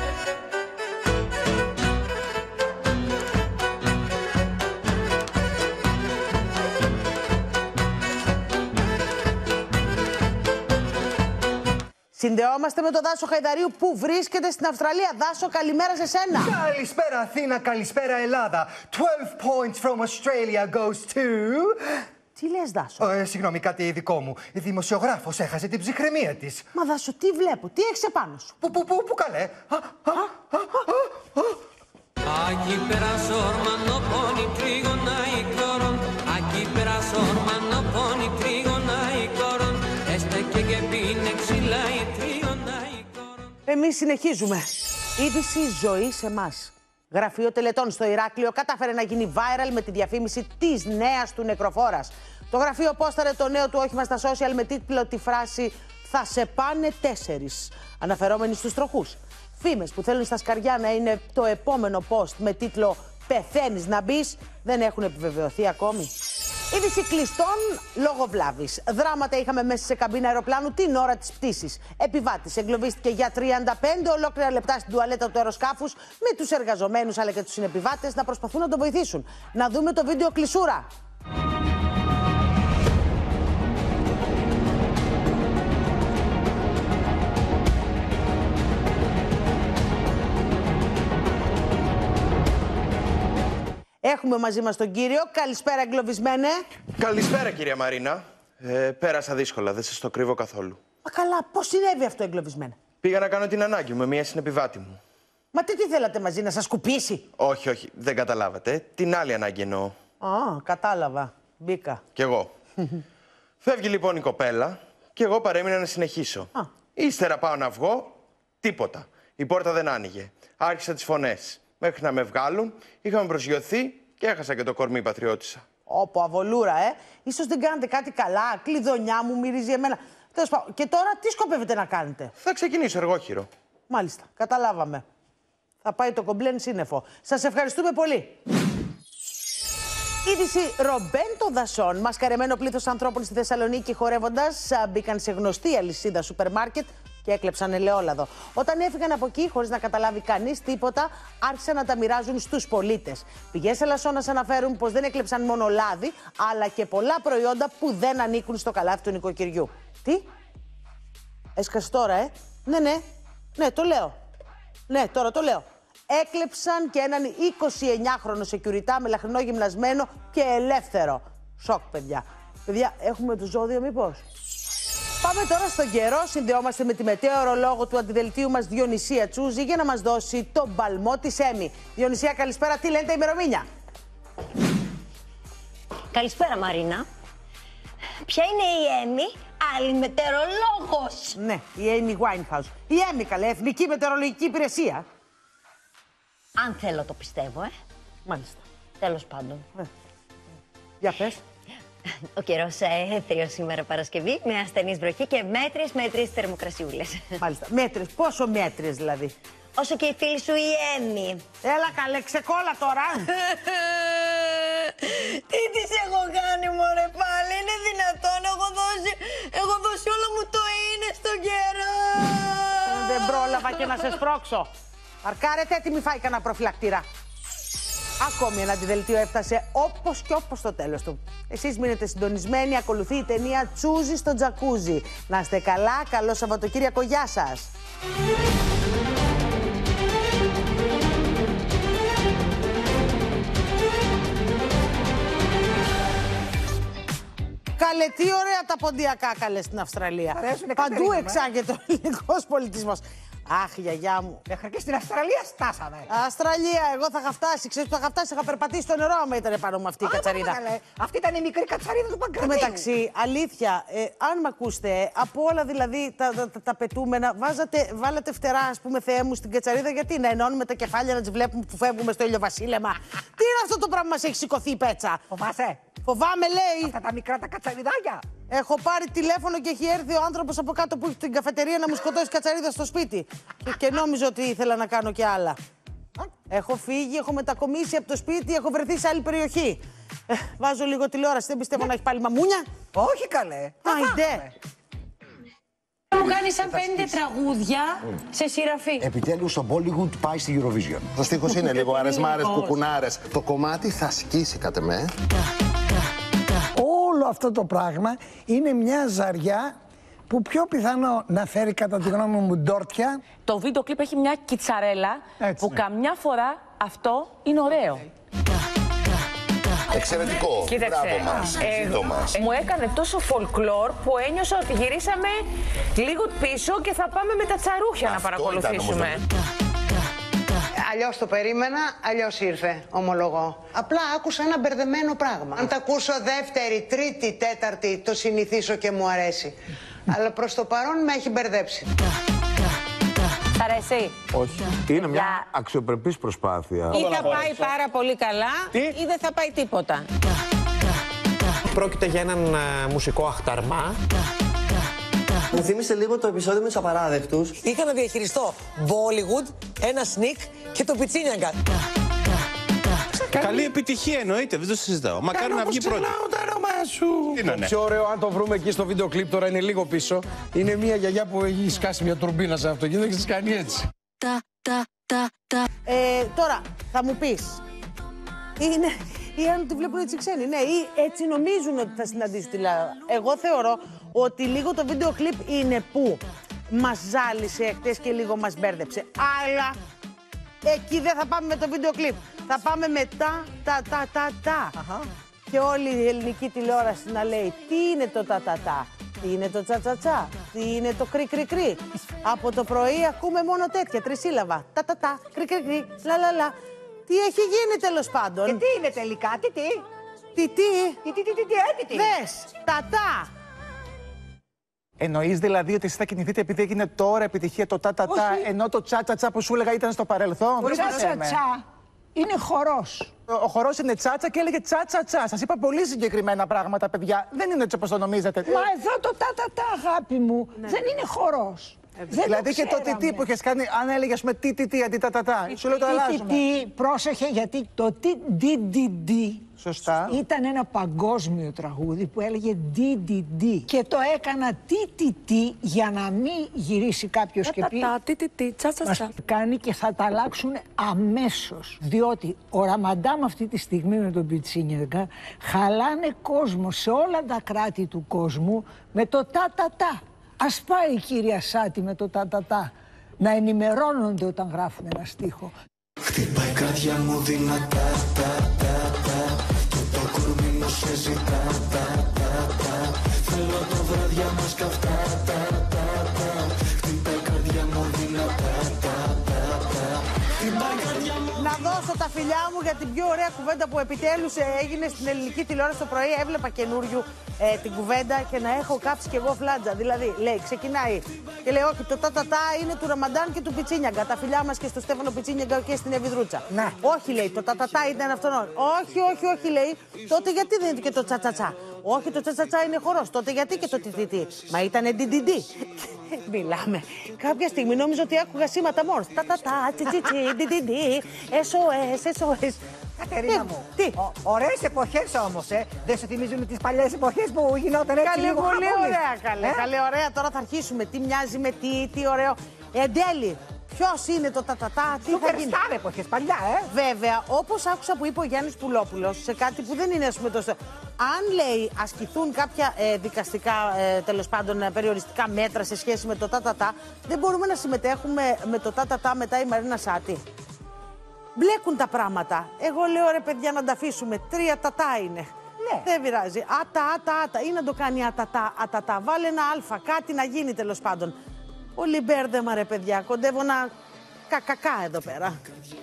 Συνδεόμαστε με τον Δάσο Χαϊδαρίου που βρίσκεται στην Αυστραλία. Δάσο, καλημέρα σε σένα. Καλησπέρα Αθήνα, καλησπέρα Ελλάδα. twelve points from Australia goes to... Τι λες, Δάσο? Ε, συγγνώμη, κάτι δικό μου. Η δημοσιογράφος έχασε την ψυχραιμία της. Μα Δάσο, τι βλέπω, τι έχεις επάνω σου? Πού, πού, πού, πού καλέ. Α, α, α, α, α. Aquí per sormano poni trigo nai koron. Aquí per sormano poni trigo nai koron. Este que que pine xilai trigo nai koron. Εμείς συνεχίζουμε. Είδηση ζωή σε εμάς. Γραφείο τελετών στο Ηράκλειο κατάφερε να γίνει viral με τη διαφήμιση της νέας του νεκροφόρας. Το γραφείο πόσταρε το νέο του όχημα στα social με τίτλο τη φράση «Θα σε πάνε τέσσερις», αναφερόμενοι στους τροχούς. Φήμες που θέλουν στα σκαριά να είναι το επόμενο post με τίτλο «Πεθαίνεις να μπεις» δεν έχουν επιβεβαιωθεί ακόμη. Είδηση κλειστών λόγω βλάβης. Δράματα είχαμε μέσα σε καμπίνα αεροπλάνου την ώρα της πτήσης. Επιβάτης εγκλωβίστηκε για τριάντα πέντε ολόκληρα λεπτά στην τουαλέτα του αεροσκάφους με τους εργαζομένους αλλά και τους συνεπιβάτες να προσπαθούν να τον βοηθήσουν. Να δούμε το βίντεο κλεισούρα. Έχουμε μαζί μας τον κύριο. Καλησπέρα, εγκλωβισμένε. Καλησπέρα, κυρία Μαρίνα. Ε, πέρασα δύσκολα, δεν σας το κρύβω καθόλου. Μα καλά, πώς συνέβη αυτό, εγκλωβισμένε? Πήγα να κάνω την ανάγκη μου με μία συνεπιβάτη μου. Μα τι, τι θέλατε μαζί, να σας σκουπίσει? Όχι, όχι, δεν καταλάβατε. Την άλλη ανάγκη εννοώ. Α, κατάλαβα. Μπήκα. Κι εγώ. Φεύγει λοιπόν η κοπέλα και εγώ παρέμεινα να συνεχίσω. Α. Ύστερα πάω να βγω, τίποτα. Η πόρτα δεν άνοιγε. Άρχισα τις φωνές. Μέχρι να με βγάλουν, είχαμε προσγειωθεί και έχασα και το κορμί πατριώτησα. Όπο, αβολούρα, ε. Ίσως δεν κάνετε κάτι καλά. Κλειδονιά μου μυρίζει εμένα. Τέλος πάντων. Και τώρα τι σκοπεύετε να κάνετε? Θα ξεκινήσω εργόχειρο. Μάλιστα, καταλάβαμε. Θα πάει το κομπλέν σύννεφο. Σας ευχαριστούμε πολύ. Είδηση ρομπέντο δασών. Μασκαρεμένο πλήθος ανθρώπων στη Θεσσαλονίκη χορεύοντας μπήκαν σε γνωστή αλυσίδα σούπερ μάρκετ και έκλεψαν ελαιόλαδο. Όταν έφυγαν από εκεί, χωρίς να καταλάβει κανείς τίποτα, άρχισαν να τα μοιράζουν στους πολίτες. Πηγές Ελασσόνας αναφέρουν πως δεν έκλεψαν μόνο λάδι, αλλά και πολλά προϊόντα που δεν ανήκουν στο καλάθι του νοικοκυριού. Τι? Έσκασε τώρα, ε? Ναι, ναι. Ναι, το λέω. Ναι, τώρα το λέω. Έκλεψαν και έναν εικοσιεννιάχρονο σεκιουριτά με λαχρινό γυμνασμένο και ελεύθερο. Σοκ, παιδιά. Παιδιά, έχουμε το ζώδιο μήπως? Πάμε τώρα στον καιρό. Συνδεόμαστε με τη μετεωρολόγο του αντιδελτίου μας Διονυσία Τσούζη για να μας δώσει τον παλμό της Έμι. Διονυσία, καλησπέρα. Τι λένε τα ημερομήνια? Καλησπέρα, Μαρίνα. Ποια είναι η Έμι? Άλλη μετεωρολόγος. Ναι, η Amy Winehouse. Η Έμι, καλέ, Εθνική Μετεωρολογική Υπηρεσία. Αν θέλω το πιστεύω, ε. Μάλιστα. Τέλος πάντων. Ε. Για πες. Ο καιρός έθριο σήμερα Παρασκευή, με ασθενής βροχή και μέτριες μέτριες θερμοκρασιούλες. Μάλιστα. Μέτριες. Πόσο μέτριες δηλαδή? Όσο και η φίλη σου η Έμι. Έλα καλέ, ξεκόλα τώρα. Τι της έχω κάνει μωρέ πάλι, είναι δυνατόν? Έχω δώσει, έχω δώσει όλο μου το είναι στον καιρό. Δεν πρόλαβα και να σε σπρώξω. Αρκάρετε, έτοιμη φάει κανένα προφυλακτήρα. Ακόμη ένα αντιδελτίο έφτασε όπως και όπως στο τέλος του. Εσείς μείνετε συντονισμένοι, ακολουθεί η ταινία Τσούζι στο τζακούζι. Να είστε καλά, καλό Σαββατοκύριακο, γεια σας. Καλέ, τι ωραία τα ποντιακά καλέ στην Αυστραλία. Παντού εξάγεται ο ελληνικός πολιτισμός. Αχ, γιαγιά μου. Μέχρι και στην Αυστραλία στάσαμε. Αυστραλία, εγώ θα είχα φτάσει. Ξέρεις που θα είχα φτάσει, είχα περπατήσει στο νερό άμα ήταν πάνω με αυτή η κατσαρίδα. Καλέ. Αυτή ήταν η μικρή κατσαρίδα του Παγκρατίου. Μεταξύ, αλήθεια, ε, αν με ακούσετε, από όλα δηλαδή τα, τα, τα, τα πετούμενα, βάζατε, βάλατε φτερά, ας πούμε, Θεέ μου, στην κατσαρίδα. Γιατί να ενώνουμε τα κεφάλια, να τις βλέπουμε που φεύγουμε στο ηλιοβασίλεμα. Τι είναι αυτό το πράγμα, μας έχει σηκωθεί η πέτσα? Φοβάσαι? Φοβάμαι, λέει. Αυτά τα μικρά τα κατσαριδάκια. Έχω πάρει τηλέφωνο και έχει έρθει ο άνθρωπος από κάτω που έχει την καφετερία να μου σκοτώσει κατσαρίδα στο σπίτι. Και, και νόμιζα ότι ήθελα να κάνω και άλλα. Έχω φύγει, έχω μετακομίσει από το σπίτι, έχω βρεθεί σε άλλη περιοχή. Ε, βάζω λίγο τηλεόραση, δεν πιστεύω να έχει πάλι μαμούνια. Όχι καλέ. Άιντε. Μου κάνει σαν πέντε τραγούδια σε σειραφή. Επιτέλους το Bollywood πάει στη Eurovision. Το στίχος είναι λίγο αρεσμάρες, κουκουνάρες. Το κομμάτι θα σκίσει κατ' εμέ. Όλο αυτό το πράγμα είναι μια ζαριά που πιο πιθανό να φέρει κατά τη γνώμη μου ντόρτια. Το βίντεο κλιπ έχει μια κιτσαρέλα. Έτσι, που ναι. καμιά φορά αυτό είναι ωραίο. Εξαιρετικό. Κοίταξε, Μπράβο μας. ε, Ζήτω μας. μου έκανε τόσο folklore που ένιωσα ότι γυρίσαμε λίγο πίσω και θα πάμε με τα τσαρούχια Αυτό να παρακολουθήσουμε. Αλλιώς το περίμενα, αλλιώς ήρθε, ομολογώ. Απλά άκουσα ένα μπερδεμένο πράγμα. Αν τα ακούσω δεύτερη, τρίτη, τέταρτη, το συνηθίσω και μου αρέσει. Αλλά προς το παρόν με έχει μπερδέψει. Σ' αρέσει? Όχι. Είναι μια αξιοπρεπής προσπάθεια. Ή θα πάει πάρα πολύ καλά, ή δεν θα πάει τίποτα. Πρόκειται για έναν α, μουσικό αχταρμά. Μου θύμισε λίγο το επεισόδιο με τους απαράδεκτους. Είχα να διαχειριστώ Bollywood, ένα sneak και το πιτσίνιαγκα. Καλή επιτυχία εννοείται, δεν το συζητάω. Μακάρι να βγει πρώτη. το όνομά σου. Είναι, ναι. Πιο ωραίο, αν το βρούμε εκεί στο βίντεο κλιπ, τώρα είναι λίγο πίσω. Είναι μια γιαγιά που έχει σκάσει μια τουρμπίνα σε αυτοκίνητο και της κάνει έτσι. Ε, τώρα, θα μου πεις, είναι, ή αν τη βλέπουν έτσι ξένοι, ναι, ή έτσι νομίζουν ότι θα συναντήσουν τη Λάρα. Εγώ θεωρώ ότι λίγο το βίντεο κλιπ είναι που μας ζάλισε χτες και λίγο μας μπέρδεψε. Αλλά εκεί δεν θα πάμε με το βίντεο κλιπ. Θα πάμε με τα, τα, τα, τα, τα. Αχα. Και όλη η ελληνική τηλεόραση να λέει τι είναι το τα, τα, τα. Τι είναι το τσα τσα τσα, τι είναι το κρι κρι κρι. Από το πρωί ακούμε μόνο τέτοια, τρισύλλαβα. Τα τα τα, κρι κρι κρι, λα λα λα. Τι έχει γίνει τέλος πάντων. Και τι είναι τελικά, τι τι. Τι τι. Τι τι τι τι τι τι. Δες, τα τα. Εννοείς δηλαδή ότι εσείς θα κινηθείτε επειδή έγινε τώρα επιτυχία το τα τα τα, ενώ το τσα τσα τσα που σου έλεγα ήταν στο παρελθόν. Το τσα τσα τσα είναι χορός. Ο χορός είναι τσάτσα και έλεγε τσα τσα τσα. Σας είπα πολύ συγκεκριμένα πράγματα, παιδιά. Δεν είναι έτσι όπως το νομίζετε. Μα εδώ το τα τα τα, αγάπη μου, ναι. δεν είναι χορός. Δηλαδή και το τι που είχε κάνει, αν έλεγε με τι τι τι αντί τα τα τα. Σου λέω το αλλάζουμε. Τι, πρόσεχε, γιατί το τι ντι ντι ντι σωστά. Ήταν ένα παγκόσμιο τραγούδι που έλεγε ντι ντι ντι. Και το έκανα τι τι τι για να μην γυρίσει κάποιος και πει. Τι τι τι, τσα τσα τσα. Κάνει και θα τα αλλάξουν αμέσως. Διότι ο Ραμαντάμ αυτή τη στιγμή με τον Πιτσίνιαγκα χαλάνε κόσμο σε όλα τα κράτη του κόσμου με το τα τα τα. Ας πάει η κυρία Σάτι με το τα τα τα να ενημερώνονται όταν γράφουν ένα στίχο. Χτυπάει η καρδιά μου δυνατά, τα τα τα. Και το κορμί μου σε ζητά, τα τα τα. Θέλω το βράδια μας καυτά, τα τα τα. Χτυπάει η καρδιά μου δυνατά, τα τα τα. Χτυπάει η καρδιά μου. Να δώσω τα φιλιά μου για την πιο ωραία κουβέντα που επιτέλους έγινε στην ελληνική τηλεόραση το πρωί. Έβλεπα καινούριου ε, την κουβέντα και να έχω κάψει κι εγώ φλάτζα. Δηλαδή, λέει, ξεκινάει και λέει: όχι, το τα-τα-τα είναι του Ραμαντάν και του Πιτσίνιαγκα. Τα φιλιά μας και στο Στέφανο Πιτσίνιαγκα και στην Ευηδρούτσα. Ναι. Όχι, λέει, το τα-τα-τα ήταν αυτόν. Όχι, όχι, όχι, λέει. Τότε γιατί δεν είναι και το τσα-τσα-τσα. Όχι, το τσα-τσα-τσα είναι χορός. Τότε γιατί και το τι-τι-τι. Μα ήταν ντι-ντι-ντι. Μιλάμε. Κάποια στιγμή νόμιζα ότι άκουγα σήματα μόνο. Τα-τα-τα, τσι-τσι-τσι, ντι-ντι-ντι, ες ο ες, ες ο ες. Κατερίνα μου, τι? Ωραίες εποχές όμως, ε. Δεν σου θυμίζουν τις παλιές εποχές που γινόταν έτσι καλή, λίγο πολύ χαμούλης. ωραία, καλέ. Ε? Καλή, ωραία. Τώρα θα αρχίσουμε. Τι μοιάζει με τι, τι ωραίο. Εν τέλει, ποιος είναι το τα-τα-τα, τι θα γίνει. Superstar εποχές, παλιά, ε. Βέβαια, όπως άκουσα που είπε ο Γιάννης Πουλόπουλος, σε κάτι που δεν είναι, ας πούμε, τόσο. Αν λέει ασκηθούν κάποια ε, δικαστικά, ε, τέλος πάντων, ε, περιοριστικά μέτρα σε σχέση με το τα-τα-τα, δεν μπορούμε να συμμετέχουμε με το τα-τα-τα μετά η Μαρίνα Σάτι. Μπλέκουν τα πράγματα. Εγώ λέω ρε παιδιά να τα αφήσουμε. Τρία τατά είναι. Ναι. Δεν πειράζει. Ατα, ατα, ατα. Ή να το κάνει ατατά, ατατά. Βάλε ένα αλφα. Κάτι να γίνει τέλος πάντων. Πολύ μπέρδεμα ρε παιδιά. Κοντεύω να κακακά εδώ πέρα.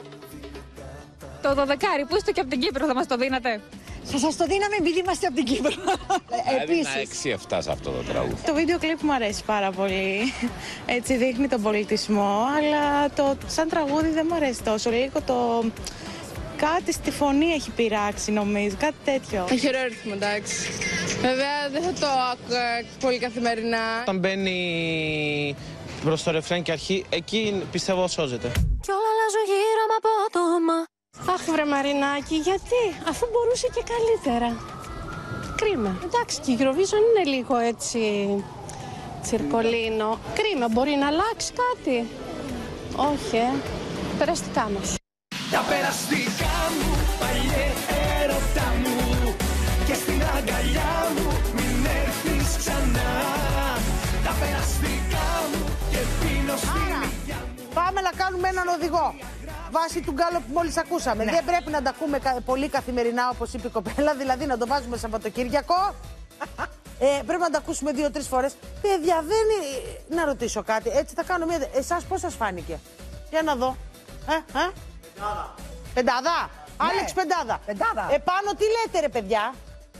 Το δωδεκάρι που είστε και από την Κύπρο θα μας το δίνατε. Θα σας το δίναμε επειδή είμαστε από την Κύπρο. Επίσης. έξι εφτά σε αυτό το τραγούδι. Το βίντεο κλιπ μου αρέσει πάρα πολύ. Έτσι δείχνει τον πολιτισμό, αλλά το σαν τραγούδι δεν μου αρέσει τόσο. Λίγο το... κάτι στη φωνή έχει πειράξει νομίζω, κάτι τέτοιο. Έχει ωραίο ρυθμό, εντάξει. Βέβαια δεν θα το άκουγα πολύ καθημερινά. Όταν μπαίνει προς το ρεφρέν και αρχή, εκεί πιστεύω σώζεται. Κι όλα αλλάζω γύρω με απότομα. Αχ βρε Μαρινάκη, γιατί, αφού μπορούσε και καλύτερα. Κρίμα. Εντάξει, και η Eurovision είναι λίγο έτσι τσιρκολίνο. Κρίμα, μπορεί να αλλάξει κάτι. Όχι, ε. Περαστικά μας. Τα περαστικά μου, παλιέ έρωτα μου. Και στην αγκαλιά μου μην έρθεις ξανά. Τα περαστικά μου και πίνω στην υγειά μου. Πάμε να κάνουμε έναν οδηγό. Βάσει του γκάλο που μόλις ακούσαμε. Ναι. Δεν πρέπει να τα ακούμε πολύ καθημερινά, όπως είπε η κοπέλα, δηλαδή να το βάζουμε Σαββατοκύριακο. ε, πρέπει να τα ακούσουμε δύο-τρεις φορές. Παιδιά, δεν είναι... Να ρωτήσω κάτι. Έτσι θα κάνω μία. Εσάς πώς σας φάνηκε? Για να δω. Ε, ε? Πεντάδα. Πεντάδα. Ναι. Άλεξ, πεντάδα. Πεντάδα. Επάνω τι λέτε, ρε παιδιά?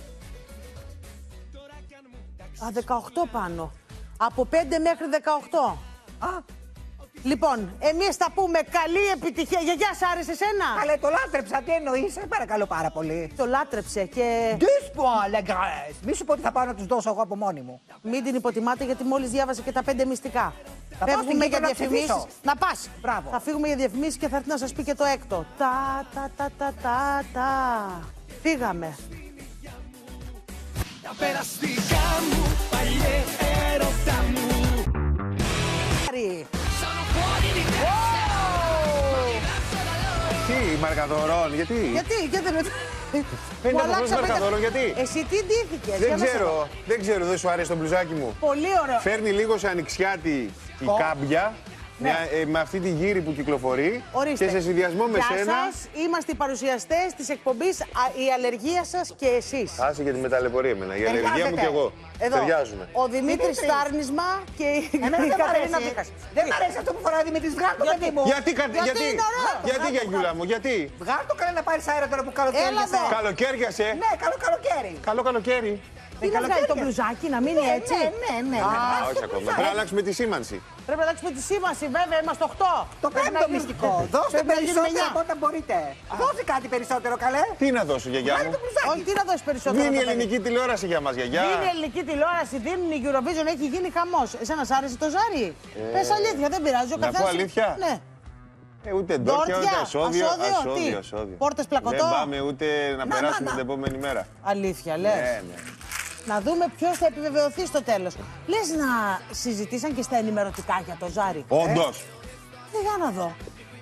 Α, δεκαοκτώ πάνω. Από πέντε μέχρι δεκαοκτώ. Α. Λοιπόν, εμείς θα πούμε καλή επιτυχία. Γιαγιά, σ' άρεσε εσένα? Καλέ, το λάτρεψα. Τι εννοείς? Σε παρακαλώ πάρα πολύ. Το λάτρεψε και... Deux points, les gars. Μη σου πω ότι θα πάω να τους δώσω εγώ από μόνη μου. Μην την υποτιμάτε γιατί μόλις διάβασε και τα πέντε μυστικά. Θα Φεύγουμε για διαφημίσεις. Να, να πας. Μπράβο. Θα φύγουμε για διαφημίσεις και θα έρθει να σας πει και το έκτο. Τα, τα, τα, τα, τα, τα. Φύγαμε. Τα περαστικά μου, παλιέ έρωτα μου. Τι, Μαρκαδόρον, γιατί? Γιατί, γιατί δεν... Δεν είναι αυτός Μαρκαδόρον, γιατί? Εσύ τι ντύθηκες? Δεν ξέρω, δεν ξέρω, δεν σου αρέσει το μπλουζάκι μου. Πολύ ωραίο. Φέρνει λίγο σε ανοιξιάτη η κάμπια. Ναι. Μια, ε, με αυτή τη γύρι που κυκλοφορεί. Ορίστε. Και σε συνδυασμό με Γεια σένα. σας, είμαστε οι παρουσιαστές της εκπομπής Η Αλλεργία σας και εσείς. Άσε για τη μεταλλεπορία εμένα. Η αλλεργία μου και εγώ. Εδώ. Ταιριάζουμε. Ο Δημήτρης Στάρνισμα και η Κατερίνα Βίκας. Δεν μ' αρέσει αυτό που φοράει ο Δημήτρης. Βγάλ' το, παιδί μου. Γιατί, γιατί, γιατί, γιατί γιαγιούλα μου, γιατί? Βγάλ' το, καλά να πάρεις αέρα τώρα που καλοκαίριασε. Καλοκαίριασε. Ναι, καλό καλοκαίρι. Καλό καλοκαίρι. Τι να βγάλει το μπλουζάκι, να μείνει έτσι? Ναι, ναι, ναι. Όχι ακόμα. Πρέπει να αλλάξουμε τη σήμανση. Πρέπει να αλλάξουμε τη σήμανση, βέβαια, είμαστε οκτώ. Το πέμπτο μυστικό. Δώστε περισσότερα από όταν μπορείτε. Δώσε κάτι περισσότερο, καλέ. Τι να δώσω, γιαγιά μου. Όχι, τι να δώσει περισσότερο. Δίνει η ελληνική τηλεόραση για μας, γιαγιά. Δίνει η ελληνική τηλεόραση, δίνει η Eurovision, έχει γίνει χαμός. Εσένα σ' άρεσε το ζάρι. Ε... Πες αλήθεια, δεν πειράζει. Ο να πω αλήθεια. Ναι. Ε, ούτε ντόρτια, ούτε ασώδιο. Ασώδιο, ασώδιο. Πόρτες πλακωτό. Δεν πάμε ούτε να, να περάσουμε να, να. την επόμενη μέρα. Αλήθεια, λες. Ναι, ναι. Να δούμε ποιος θα επιβεβαιωθεί στο τέλος. Λες να συζητήσαν και στα ενημερωτικά για το ζάρι. Όντως. Ε, για να δω.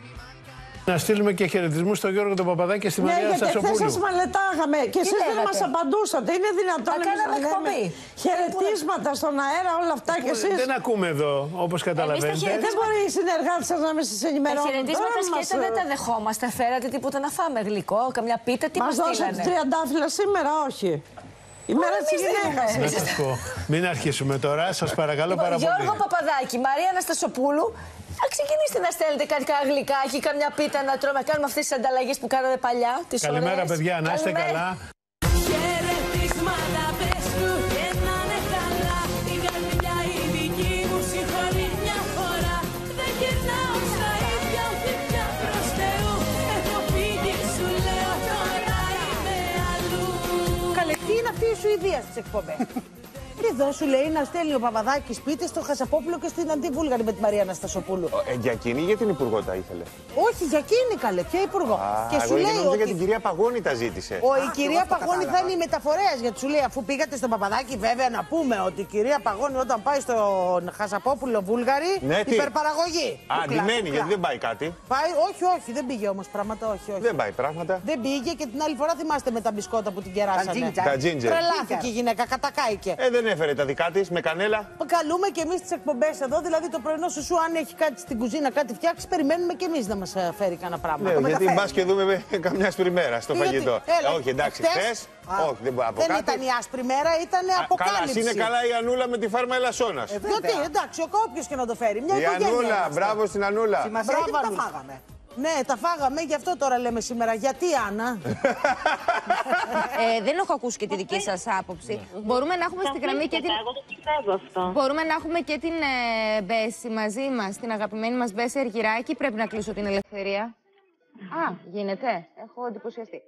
Να στείλουμε και χαιρετισμούς στον Γιώργο τον Παπαδάκη και στη Μαρία Στασοπούλου. Ναι, γιατί χθες σας μαλετάγαμε και εσείς δεν μας απαντούσατε. Είναι δυνατόν να λέμε χαιρετίσματα στον αέρα, όλα αυτά και εσείς. Δεν ακούμε εδώ, όπως καταλαβαίνετε. Δεν μπορεί οι συνεργάτες σας να με σας ενημερώνουν. Τα χαιρετίσματα σκέτα δεν τα δεχόμαστε. Φέρατε τίποτα να φάμε γλυκό, καμιά πίτα, τι μας στείλανε. Μας δώσατε τριαντάφυλλα σήμερα, όχι. Η μέρα της γυναίκας. Μην αρχίσουμε τώρα, σας παρακαλώ πάρα πολύ. Γιώργο Παπαδάκη, Μαρία Αναστασοπούλου. Α, ξεκινήστε να στέλνετε κάτι γλυκάκι, καμιά πίτα να τρώμε. Κάνουμε αυτές τις ανταλλαγές που κάναμε παλιά. Τις Καλημέρα, ώρες. παιδιά, να είστε καλά. Χαιρετίσματα πες του και να είναι καλά. Η καρδιά η δική μου συγχωρεί μια φορά. Δεν γυρνάω στα ίδια ούτε πια προς Θεού. Έχω φύγει σου λέω τώρα είμαι αλλού. Καλέ, τι είναι αυτή η Σουηδία στις εκπομπές. Εδώ σου λέει να στέλνει ο Παπαδάκης πίτε στο Χασαπόπουλο και στην Αντιβούλγαρη με τη Μαρία Αναστασοπούλου. Ε, για εκείνη ή για την Υπουργό τα ήθελε. Όχι, για εκείνη καλέ, ποια Υπουργό. Α, και σου εγώ λέει ότι. Για την κυρία Παγώνη τα ζήτησε. Ο, Α, η κυρία Παγώνη θα είναι η μεταφορέας, γιατί σου λέει αφού πήγατε στον Παπαδάκη, βέβαια να πούμε ότι η κυρία Παγώνη όταν πάει στον Χασαπόπουλο Βούλγαρη. Ναι, υπερπαραγωγή. Α, αντιμένει, γιατί δεν πάει κάτι. Πάει, όχι, όχι, δεν πήγε όμως πράγματα, όχι, όχι. Δεν πάει πράγματα. Δεν πήγε και την άλλη φορά θυμάστε με τα μπισκότα που την κεράσανε. Τα τζίντζερ. Τρελάθηκε η γυναίκα, κατακάηκε. Ε, δεν έφερε τα δικά τη. Με κανέλα. Καλούμε και εμείς τις εκπομπές εδώ, δηλαδή το πρωινό σου σου αν έχει κάτι στην κουζίνα, κάτι φτιάξει, περιμένουμε και εμείς να μας φέρει κανένα πράγμα. Ναι, γιατί μπας και δούμε καμιά άσπρη μέρα στο γιατί, φαγητό. Έλα, όχι, εντάξει, χθες, όχι, δεν μπορεί από δεν κάτι. ήταν η άσπρη μέρα, ήταν αποκάλυψη. Καλά, είναι καλά η Ανούλα με τη φάρμα ελασσόνας. Ε, γιατί, εντάξει, ο όποιος και να το φέρει. Μια η Ανούλα, μπράβο στην Ανούλα. Σημασία έχει που τα φάγαμε. Ναι, τα φάγαμε, γι' αυτό τώρα λέμε σήμερα. Γιατί, Άννα? ε, δεν έχω ακούσει και τη δική σας άποψη. Μπορούμε να έχουμε στη γραμμή και την. Εγώ το πιστεύω αυτό. Μπορούμε να έχουμε και την ε, Μπέση μαζί μας, την αγαπημένη μας Μπέση Αργυράκη. Πρέπει να κλείσω την ελευθερία. Α, γίνεται. Έχω εντυπωσιαστεί.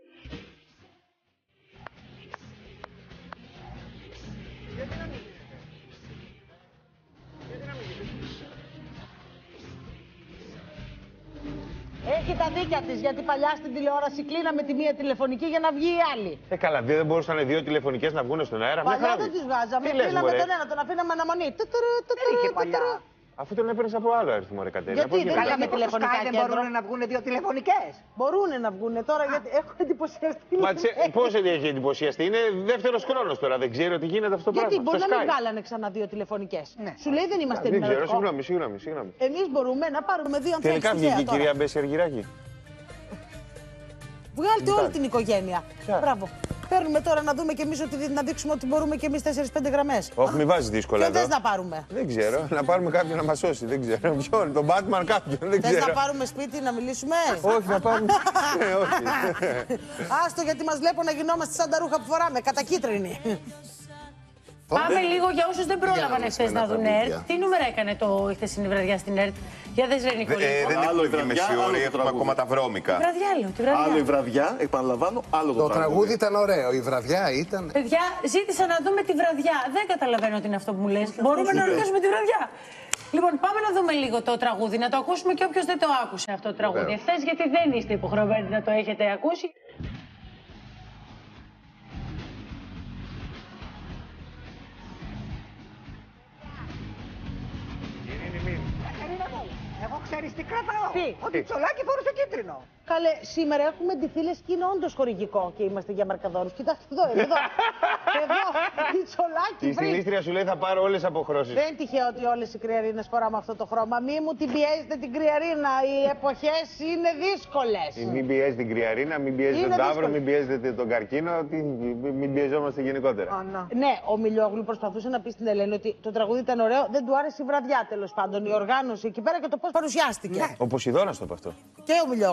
Έχει τα δίκια της, γιατί παλιά στην τηλεόραση κλείναμε τη μία τηλεφωνική για να βγει η άλλη. Ε, καλά, δεν μπορούσαν δύο τηλεφωνικές να βγουν στον αέρα. Παλιά δεν τις βγάζαμε, κλείναμε τον ένα, τον αφήναμε αναμονή. Δεν είχε παλιά. Αφού τον έπαιρνε από άλλο αριθμό, ρε Κατερίνα. Γιατί δεν είχαμε τηλεφωνικά δεν μπορούν να βγουν δύο τηλεφωνικές. Μπορούν να βγουν τώρα, γιατί έχω εντυπωσιαστεί. Μα πώς έχει εντυπωσιαστεί, είναι δεύτερος χρόνος τώρα, δεν ξέρω τι γίνεται αυτό το πράγμα. Γιατί μπορεί να μην βγάλανε ξανά δύο τηλεφωνικές. Σου λέει δεν είμαστε ενημερωτικοί. Δεν ξέρω, συγγνώμη, συγγνώμη, συγγνώμη. Εμείς μπορούμε να πάρουμε δύο ανθρώπους. Τελικά βγήκε η κυρία Μπέση Αργυράκη. Βγάλτε όλη την οικογένεια. Μπράβο. Παίρνουμε τώρα να δούμε και εμείς ότι να δείξουμε ότι μπορούμε και εμείς τέσσερις πέντε γραμμές. Όχι, μην βάζει δύσκολα. Ποιο θες να πάρουμε? Δεν ξέρω. Να πάρουμε κάποιον να μας σώσει. Δεν ξέρω. Ποιον, τον Batman κάποιον. Δεν ξέρω. Θες να πάρουμε σπίτι να μιλήσουμε? Όχι, να πάρουμε. ε, όχι. Άστο, γιατί μας βλέπω να γινόμαστε σαν τα ρούχα που φοράμε. Κατακίτρινοι. Πάμε λίγο για όσους δεν πρόλαβαν εχθές να δουν ΕΡΤ. Τι νούμερα έκανε το η χθεσινή βραδιά στην ΕΡΤ? Για δες ρε Νικολή. Ε, δεν άλλο έχουμε μεσιόρι, έχουμε ακόμα τα βρώμικα. Βραδιά, άλλο, τη βραδιά. Άλλο η βραδιά, επαναλαμβάνω, άλλο το, το τραγούδι. Το τραγούδι ήταν ωραίο, η βραδιά ήταν. Παιδιά, ζήτησα να δούμε τη βραδιά. Δεν καταλαβαίνω τι είναι αυτό που μου λες. Μπορούμε να ρωτήσουμε τη βραδιά. Λοιπόν, πάμε να δούμε λίγο το τραγούδι, να το ακούσουμε και όποιος δεν το άκουσε αυτό το τραγούδι εχθές, γιατί δεν είστε υποχρεωμένοι να το έχετε ακούσει. Εγώ ξέρεις τι κρατάω. Τι? Ότι η Τσολάκη φορούσε κίτρινο. Καλέ, σήμερα έχουμε ντυθίλες και είναι όντως χορηγικό και είμαστε για μαρκαδόρους. Κοιτάξτε εδώ, εδώ. Εδώ, η Τσολάκη. Η στιλίστρια σου λέει θα πάρω όλες τις αποχρώσεις. Δεν είναι τυχαίο ότι όλες οι κρυαρίνες φοράμε αυτό το χρώμα. Μη μου την πιέζετε την κρυαρίνα. Οι εποχές είναι δύσκολες. Μην πιέζετε την κρυαρίνα, μην πιέζετε τον ταύρο, μην πιέζετε τον καρκίνο, μην πιεζόμαστε γενικότερα. Ναι, ο Μιλιόγλου προσπαθούσε να πει στην Ελένη ότι το τραγούδι ήταν ωραίο, δεν του άρεσε η βραδιά τέλος πάντων. Η οργάνωση εκεί πέρα και το πώς παρουσιάστηκε. Ο Ποσειδώνας το είπε αυτό. Και ο Μιλιόγλου. Α,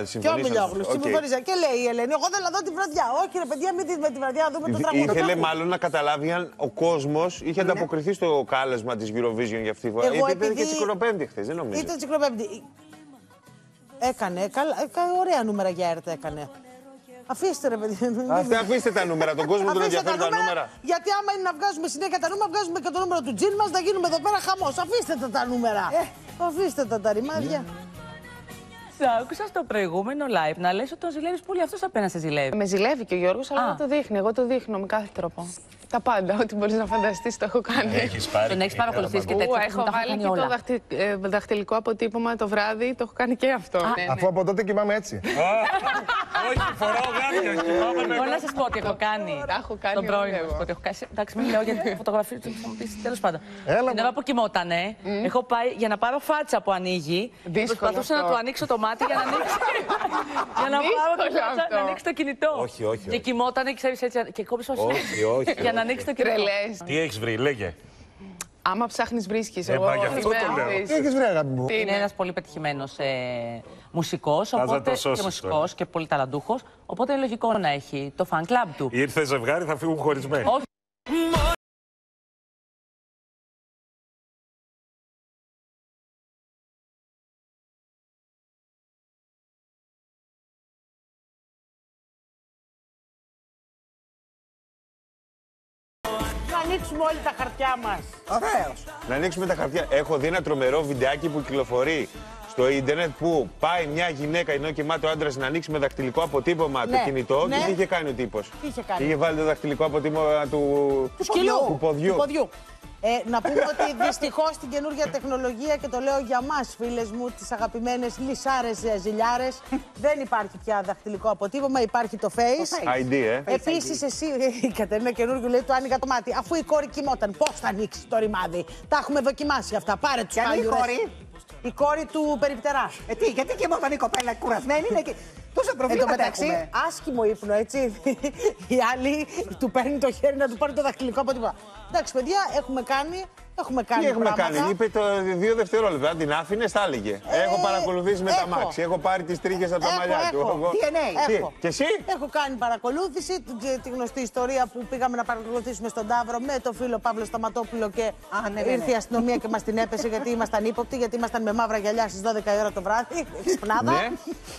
συμφωνήσαμε. Και ο Μιλιόγλου. Okay. Και λέει η Ελένη, εγώ θέλω να δω τη βραδιά. Όχι, ρε παιδιά, μην δείτε με τη βραδιά, να δούμε το τραγούδι. Ήθελε μάλλον να καταλάβει αν ο κόσμος είχε ανταποκριθεί στο κάλεσμα της Eurovision για αυτή τη φορά. Εγώ ήταν και τσικροπέμπτη χθες, δεν νομίζω. Ήταν τσικροπέμπτη. Έκανε, καλά, ωραία νούμερα για έρτα έκανε. Αφήστε ρε παιδί. Αφήστε, αφήστε τα νούμερα, τον κόσμο τον ενδιαφέρει τα νούμερα. Γιατί άμα είναι να βγάζουμε συνέχεια τα νούμερα, βγάζουμε και το νούμερο του τζιν μας, να γίνουμε εδώ πέρα χαμός. Αφήστε τα τα νούμερα. Ε. Αφήστε τα τα ρημάδια. Σ' άκουσα στο προηγούμενο live να λες ότι τον ζηλεύεις πολύ, αυτός απέναντι σε ζηλεύει. Με ζηλεύει και ο Γιώργος, αλλά δεν το δείχνει. Εγώ το δείχνω με κάθε τρόπο. Τα πάντα, ό,τι μπορείς να φανταστείς το έχω κάνει. Έχεις πάρει. Τον έχεις παρακολουθήσει και τέτοια. Έχω βάλει και το δαχτι... ε, δαχτυλικό αποτύπωμα το βράδυ, το έχω κάνει και αυτό. Α, ναι, αφού ναι. από τότε κοιμάμαι έτσι. Όχι, φοράω γάτια, κοιμάμαι. Μπορώ να σας πω ότι έχω κάνει. Τα έχω κάνει. Τον πρώην μου. Ότι έχω κάνει. Εντάξει, μην λέω για τη φωτογραφία του, θα μου πεις τέλος πάντων. Την ώρα που κοιμότανε, έχω πάει για να πάρω φάτσα που ανοίγει. Προσπαθούσα να του ανοίξω το μάτι για να ανοίξει. Για να πάρω τη φάτσα να ανοίξει το κινητό. Όχι, όχι. Και κοιμότανε, ξέρεις έτσι. Και κόβεις όσο. Όχι, όχι. Να ανοίξει το κινητό. Τι έχεις βρει, λέγε. Άμα ψάχνεις βρίσκεις. Ε, εγώ γι' αυτό το λέω. Τι έχεις βρει, αγάπη μου. Είναι ένας πολύ πετυχημένος ε, μουσικός, οπότε, και μουσικός και πολύ ταλαντούχος, οπότε είναι λογικό να έχει το fan club του. Ήρθε ζευγάρι, θα φύγουν χωρισμένοι. Όχι. Να ανοίξουμε όλοι τα χαρτιά μας. Ωραίος. Να ανοίξουμε τα χαρτιά. Έχω δει ένα τρομερό βιντεάκι που κυκλοφορεί στο ίντερνετ που πάει μια γυναίκα ενώ κοιμάται ο άντρας να ανοίξει με δακτυλικό αποτύπωμα ναι, το κινητό. Ναι. Και τι είχε κάνει ο τύπος. Τι είχε κάνει. Είχε βάλει το δακτυλικό αποτύπωμα του, του σκυλού. Του ποδιού. Του ποδιού. Ε, να πούμε ότι δυστυχώς την καινούργια τεχνολογία, και το λέω για μας φίλες μου, τις αγαπημένες λυσάρες ζηλιάρες, δεν υπάρχει πια δαχτυλικό αποτύπωμα, υπάρχει το Face. άι ντι, ε. Επίσης εσύ, η Κατερίνα καινούργιο λέει, του άνοιγα το μάτι. Αφού η κόρη κοιμόταν, πώς θα ανοίξει το ρημάδι. Τα έχουμε δοκιμάσει αυτά, πάρε τους κάλιουρες. Η κόρη. Η κόρη του περιπτερά. Ε, τι, γιατί κοιμόταν η κοπέλα κουρασμένη είναι και... Τόσα προβλήματα μεταξύ, έχουμε. άσχημο ύπνο, έτσι. Η άλλη του παίρνει το χέρι να του πάρει το δαχτυλικό αποτύπωμα. Εντάξει, παιδιά, έχουμε κάνει. Έχουμε κάνει. Τι έχουμε πράγματα. κάνει, είπε το δύο δευτερόλεπτα. Αν την άφηνε, τα έλεγε. Ε, έχω παρακολουθήσει με έχω. τα μάξι. Έχω πάρει τις τρίχες από τα έχω, μαλλιά έχω. του. Τι εννοεί. Έχω. Και εσύ. Έχω κάνει παρακολούθηση. Τη γνωστή ιστορία που πήγαμε να παρακολουθήσουμε στον Ταύρο με τον φίλο Παύλο Σταματόπουλο και Α, ναι, ναι, ήρθε ναι. η αστυνομία και μας την έπεσε γιατί ήμασταν ύποπτοι, γιατί ήμασταν με μαύρα γυαλιά στις δώδεκα η ώρα το βράδυ. Ξυπνάδα. Ναι.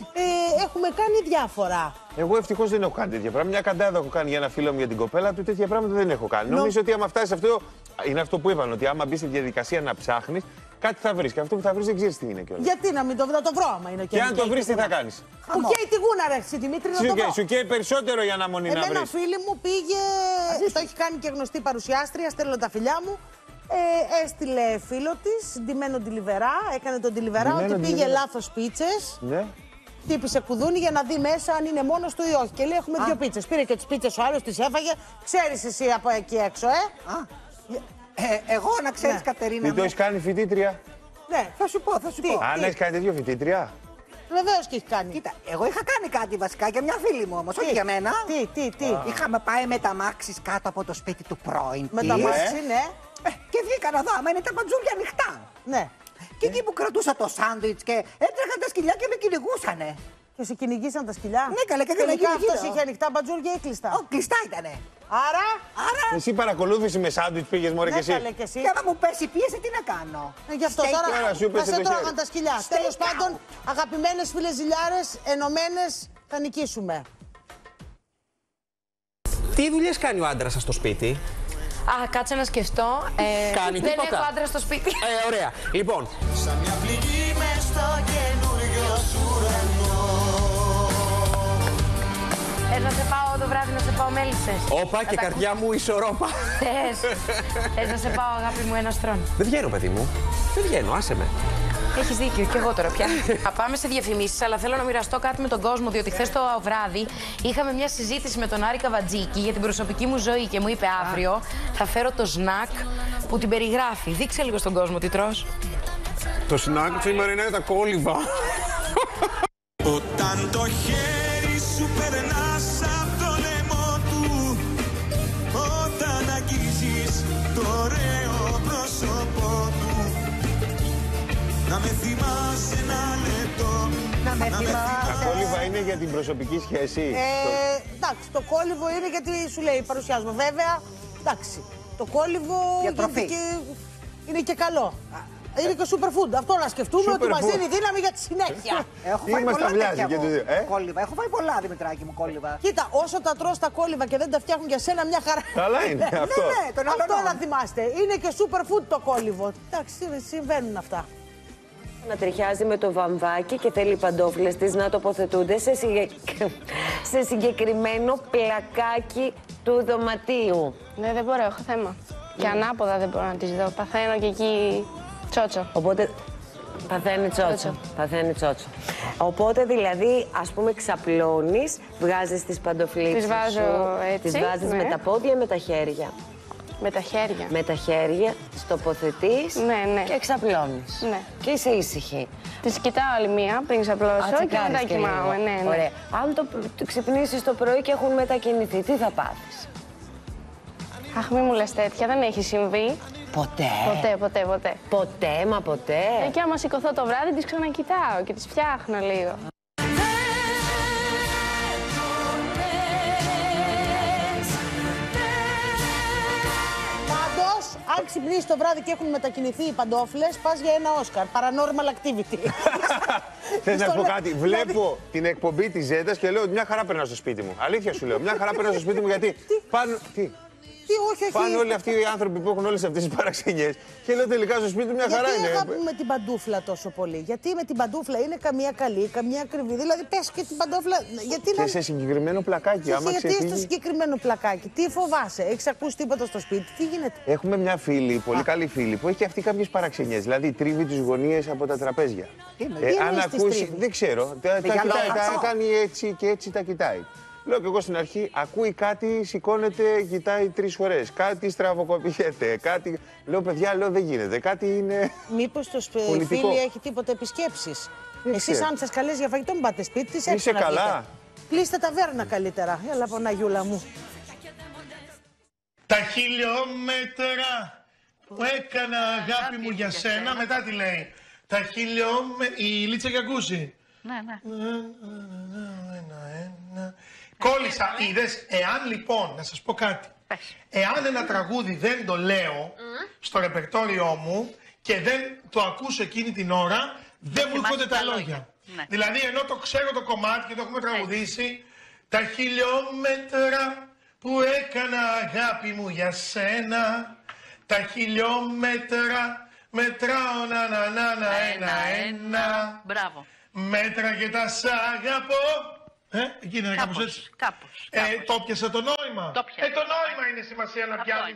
ε, έχουμε κάνει διάφορα. Εγώ ευτυχώς δεν έχω κάνει τέτοια πράγματα. Μια καντάδα έχω κάνει για ένα φίλο μου για την κοπέλα του, τέτοια πράγματα δεν έχω κάνει. No. Νομίζω ότι άμα φτάσει αυτό. Είναι αυτό που είπαν, ότι άμα μπει στη διαδικασία να ψάχνεις, κάτι θα βρεις. Και αυτό που θα βρεις δεν ξέρεις τι είναι κιόλας. Γιατί να μην το, να το βρω, άμα είναι και Και αν το βρεις, τι θα κάνεις. Μου καίει τη γούνα, ρε, εσύ Δημήτρη, να το βρω. Σου καίει περισσότερο για να μονή να βρεις. Εμένα φίλη μου πήγε. Το έχει κάνει και γνωστή παρουσιάστρια, στέλνω τα φιλιά μου. Ε, έστειλε φίλο της, ντυμένο ντιλιβερά, έκανε τον ντιλιβερά, ότι πήγε λάθος πίτσες. Ναι. Χτύπησε κουδούνι για να δει μέσα αν είναι μόνος του ή όχι. Και λέει: έχουμε Α. δύο πίτσες. Πήρε και τις πίτσες ο άλλος, τις έφαγε. Ξέρεις εσύ από εκεί έξω, ε. Α. Ε, εγώ να ξέρεις, ναι. Κατερίνα. Τι το έχεις κάνει φοιτήτρια. Ναι, θα σου πω, θα σου τι, πω. Αν έχεις κάνει τέτοιο φοιτήτρια. Βεβαίως και έχει κάνει. Κοίτα, εγώ είχα κάνει κάτι βασικά για μια φίλη μου όμως, όχι για μένα. Τι, τι, τι. Α. Είχαμε πάει με τα μάξις κάτω από το σπίτι του πρώην. Με τα μάξι, ναι. Ε, και βγήκα να δω, άμα είναι τα παντζούρια ανοιχτά. Ναι. Και εκεί που κρατούσα το σάντουιτς και έτρεχαν τα σκυλιά και με κυνηγούσανε. Και σε κυνηγήσαν τα σκυλιά. Ναι, καλά, και τελικά αυτός είχε ανοιχτά μπατζούρια ή κλειστά. Ω, κλειστά ήτανε. Άρα, άρα. Εσύ παρακολούθηση με σάντουιτς πήγες, μωρέ, ναι, και εσύ. Καλέ, και εσύ. Και άμα μου πέσει η πίεση, τι να κάνω. Ε, γι' αυτό τώρα, τώρα θα σε τρώγαν τα σκυλιά. Τέλος πάντων, αγαπημένες φίλες ζηλιάρες, ενωμένες, θα νικήσουμε. Τι δουλειές κάνει ο άντρας σας στο σπίτι? Α, κάτσε να σκεφτώ. Ε, Κάνει δεν τίποτα. έχω άντρα στο σπίτι. Ε, ωραία. Λοιπόν. Σαν μια πληγή μες στο καινούριο σου ουρανό. Θες να σε πάω το βράδυ, να σε πάω μέλισσες. Όπα και καρδιά μου ισορρόπα. Θες. Θες να σε πάω, αγάπη μου, ένα στρών. Δεν βγαίνω, παιδί μου. Δεν βγαίνω, άσε με. Έχεις δίκιο, και εγώ τώρα πια. Θα πάμε σε διαφημίσεις, αλλά θέλω να μοιραστώ κάτι με τον κόσμο, διότι χθες το βράδυ είχαμε μια συζήτηση με τον Άρη Καβατζίκη για την προσωπική μου ζωή και μου είπε αύριο θα φέρω το σνακ που την περιγράφει. Δείξε λίγο στον κόσμο τι τρως. Το σνακ σήμερα είναι τα κόλληβα. Όταν το χέρι σου περνάς από το λαιμό του, όταν αγγίζεις το ωραίο πρόσωπό του, να με θυμάσαι ένα λεπτό, να με θυμάσαι. Τα κόλληβα είναι για την προσωπική σχέση. Ε, εντάξει, το κόλληβο είναι γιατί σου λέει παρουσιάζουμε. Βέβαια, εντάξει, το κόλληβο είναι και, είναι και καλό. Είναι και superfood. Αυτό να σκεφτούμε super ότι μας δίνει δύναμη για τη συνέχεια. Έχω φάει πολλά τέτοια εγώ, ε? κόλληβα. Έχω φάει πολλά, Δημητράκη μου, κόλληβα. Κοίτα, όσο τα τρως τα κόλληβα και δεν τα φτιάχνουν για σένα, μια χαρά. Καλά είναι αυτό. Ναι, ναι, τον αυτό να θυμάστε. Είναι και superfood το κόλληβο. Εντάξει, συμβαίνουν αυτά. Να ταιριάζει με το βαμβάκι και θέλει οι παντόφλες της να τοποθετούνται σε, συγκε... σε συγκεκριμένο πλακάκι του δωματίου. Ναι, δεν μπορώ, έχω θέμα. Και ανάποδα δεν μπορώ να τις δω. Παθαίνω και εκεί τσότσο. Οπότε παθαίνει τσότσο. τσότσο. Παθαίνει τσότσο. Οπότε δηλαδή, ας πούμε, ξαπλώνεις, βγάζεις τις παντοφλίτσες τις βάζω σου, έτσι, τις βάζεις ναι. με τα πόδια ή με τα χέρια. Με τα χέρια. Με τα χέρια, τις τοποθετείς ναι, ναι. και ξαπλώνεις. Ναι. Και είσαι ήσυχη. Τις κοιτάω άλλη μία πριν ξαπλώσω και μετά κοιμάμαι. Ναι, ναι. Ωραία. Αν το, το ξυπνήσεις το πρωί και έχουν μετακινηθεί, τι θα πάθεις? Αχ, μη μου λες τέτοια, δεν έχει συμβεί. Ποτέ. Ποτέ, ποτέ, ποτέ. Ποτέ, μα ποτέ. Ε, και άμα σηκωθώ το βράδυ, τις ξανακοιτάω και τις φτιάχνω λίγο. Πάντως, αν ξυπνήσεις το βράδυ και έχουν μετακινηθεί οι παντόφλες, πας για ένα Όσκαρ. Paranormal activity. Θες να πω κάτι? Βλέπω την εκπομπή της Ζέτας και λέω ότι μια χαρά περνάω στο σπίτι μου. Αλήθεια σου λέω. Μια χαρά περνάω στο σπίτι μου γιατί. Πάνω. Τι? Τι, όχι, όχι. Πάνε όλοι αυτοί οι άνθρωποι που έχουν όλες αυτές τις παραξενιές και λέω τελικά στο σπίτι μια χαρά είναι. Γιατί αγαπούμε την παντούφλα τόσο πολύ? Γιατί με την παντούφλα είναι καμία καλή, καμία ακριβή. Δηλαδή πες και την παντούφλα. Γιατί και να... σε συγκεκριμένο πλακάκι. Και άμα γιατί ξεφύγει... στο συγκεκριμένο πλακάκι, τι φοβάσαι, έχεις ακούσει τίποτα στο σπίτι, τι γίνεται? Έχουμε μια φίλη, πολύ Α. καλή φίλη, που έχει αυτή κάποιες παραξενιές. Δηλαδή τρίβει τις γωνίες από τα τραπέζια. Τι είναι, ε, τι αν ακούσει, δεν ξέρω. Τα, τα, κοιτάει, τα κάνει έτσι και έτσι τα κοιτάει. Λέω και εγώ στην αρχή, ακούει κάτι, σηκώνεται, κοιτάει τρεις φορές. Κάτι στραβοκοπιέται, κάτι. Λέω, παιδιά, λέω, δεν γίνεται. Κάτι είναι. Μήπως το φίλη έχει τίποτα επισκέψεις? Εσείς, αν σας καλέσει για φαγητό, μην πάτε σπίτι της, είσαι καλά. Κλείστε ταβέρνα καλύτερα. Έλα, Παναγιούλα μου. Τα χιλιόμετρα που έκανα αγάπη μου για σένα, μετά τι λέει. Τα χιλιόμετρα. Η Λίτσα Γιαγκούση. Ναι, ναι. Κόλλησα, είδες, εάν λοιπόν, να σας πω κάτι, εάν ένα τραγούδι δεν το λέω στο ρεπερτόριό μου και δεν το ακούσω εκείνη την ώρα, δεν μου έρχονται τα λόγια. Ναι. Δηλαδή, ενώ το ξέρω το κομμάτι και το έχουμε τραγουδήσει, τα χιλιόμετρα που έκανα αγάπη μου για σένα, τα χιλιόμετρα μετράω να να να να ένα ένα. Μπράβο. Μέτρα και τα σ' αγαπώ. Ε, εκεί είναι κάπως, κάπως έτσι. Κάπως, ε, κάπως. Το πιάσα το νόημα. Το πιάσα. Ε, το νόημα είναι σημασία να πιάνει.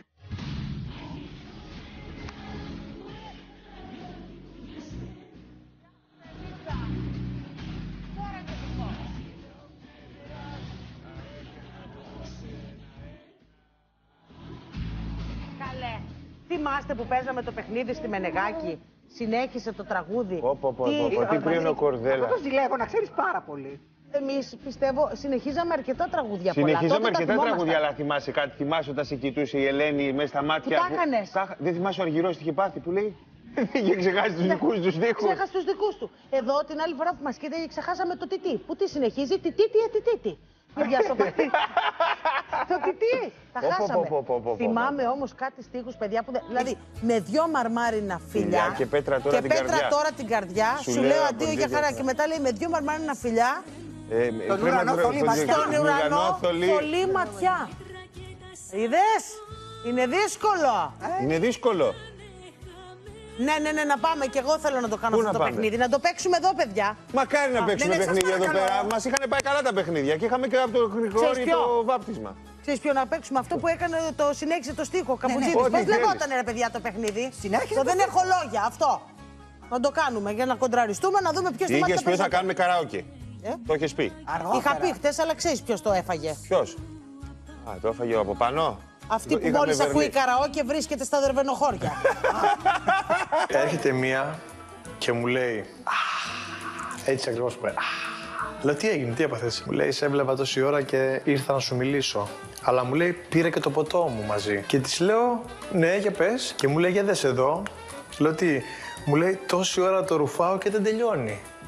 Καλέ. Θυμάστε που παίζαμε το παιχνίδι στη Μενεγάκη? Συνέχισε το τραγούδι. Πω, πω, πω, πω, τι πριν ο Κορδέλα. Αυτό το ζηλεύω, να ξέρεις πάρα πολύ. Εμείς, πιστεύω, συνεχίζαμε αρκετά τραγούδια. Συνεχίζαμε πολλά. αρκετά τραγούδια, αλλά θυμάσαι κάτι? Θυμάσαι όταν σε κοιτούσε η Ελένη μέσα στα μάτια? Τι τα έκανες? Που... Δεν θυμάσαι ο Αργυρός τι είχε πάθει, που λέει? Είχε ξεχάσει τους δικούς τους δίχους. Ξέχασε τους δικούς του. Εδώ την άλλη φορά που μας κοίταγε ξεχάσαμε το τιτί. Που τι συνεχίζει, τιτίτι, ετιτίτι. Παιδιά, στο παχτί. Το τιτί. Τα χάσαμε. Θυμάμαι όμως κάτι στίχους, παιδιά, που. Δηλαδή, με δυο μαρμάρινα φιλιά. Και πέτρα τώρα την καρδιά. Και πέτρα τώρα την καρδιά. Σου λέω αντίο για χαρά. Και μετά λέει με δυο μαρμάρινα φιλιά. Τον ουρανό θολή ματιά. Στον ουρανό θολή ματιά. Είδες, είναι δύσκολο. Είναι δύσκολο. Ναι, ναι, ναι, να πάμε και εγώ θέλω να το κάνω αυτό το παιχνίδι. Να το παίξουμε εδώ, παιδιά. Μακάρι να παίξουμε παιχνίδια εδώ πέρα. Μας είχαν πάει καλά τα παιχνίδια και είχαμε και από το Γρηγόρη το βάπτισμα. Ξέρεις ποιο να παίξουμε? Αυτό που έκανε το συνέχισε το στίχο. Καπουτζίδης. Πώς λεγόταν, ρε παιδιά, το παιχνίδι? Συνέχισε. Δεν έχω λόγια. Αυτό. Να το κάνουμε για να κοντραριστούμε, να δούμε ποιος το μάθει. Είχες πει θα κάνουμε καράοκι. Το έχεις πει. Είχα πει χτες, αλλά ξέρεις ποιος το έφαγε. Ποιος? Α, το έφαγε από πάνω. Αυτή που μόλις ακούει καραόκε βρίσκεται στα δερβενοχώρια. Έρχεται μία και μου λέει. Έτσι ακριβώς που έλεγα. Λέω τι έγινε, τι έπαθες? Μου λέει σε έβλεπα τόση ώρα και ήρθα να σου μιλήσω. Αλλά μου λέει πήρε και το ποτό μου μαζί. Και της λέω ναι, για πες. Και μου λέει για δες εδώ. Λέω τι? Μου λέει τόση ώρα το ρουφάω και δεν τελειώνει.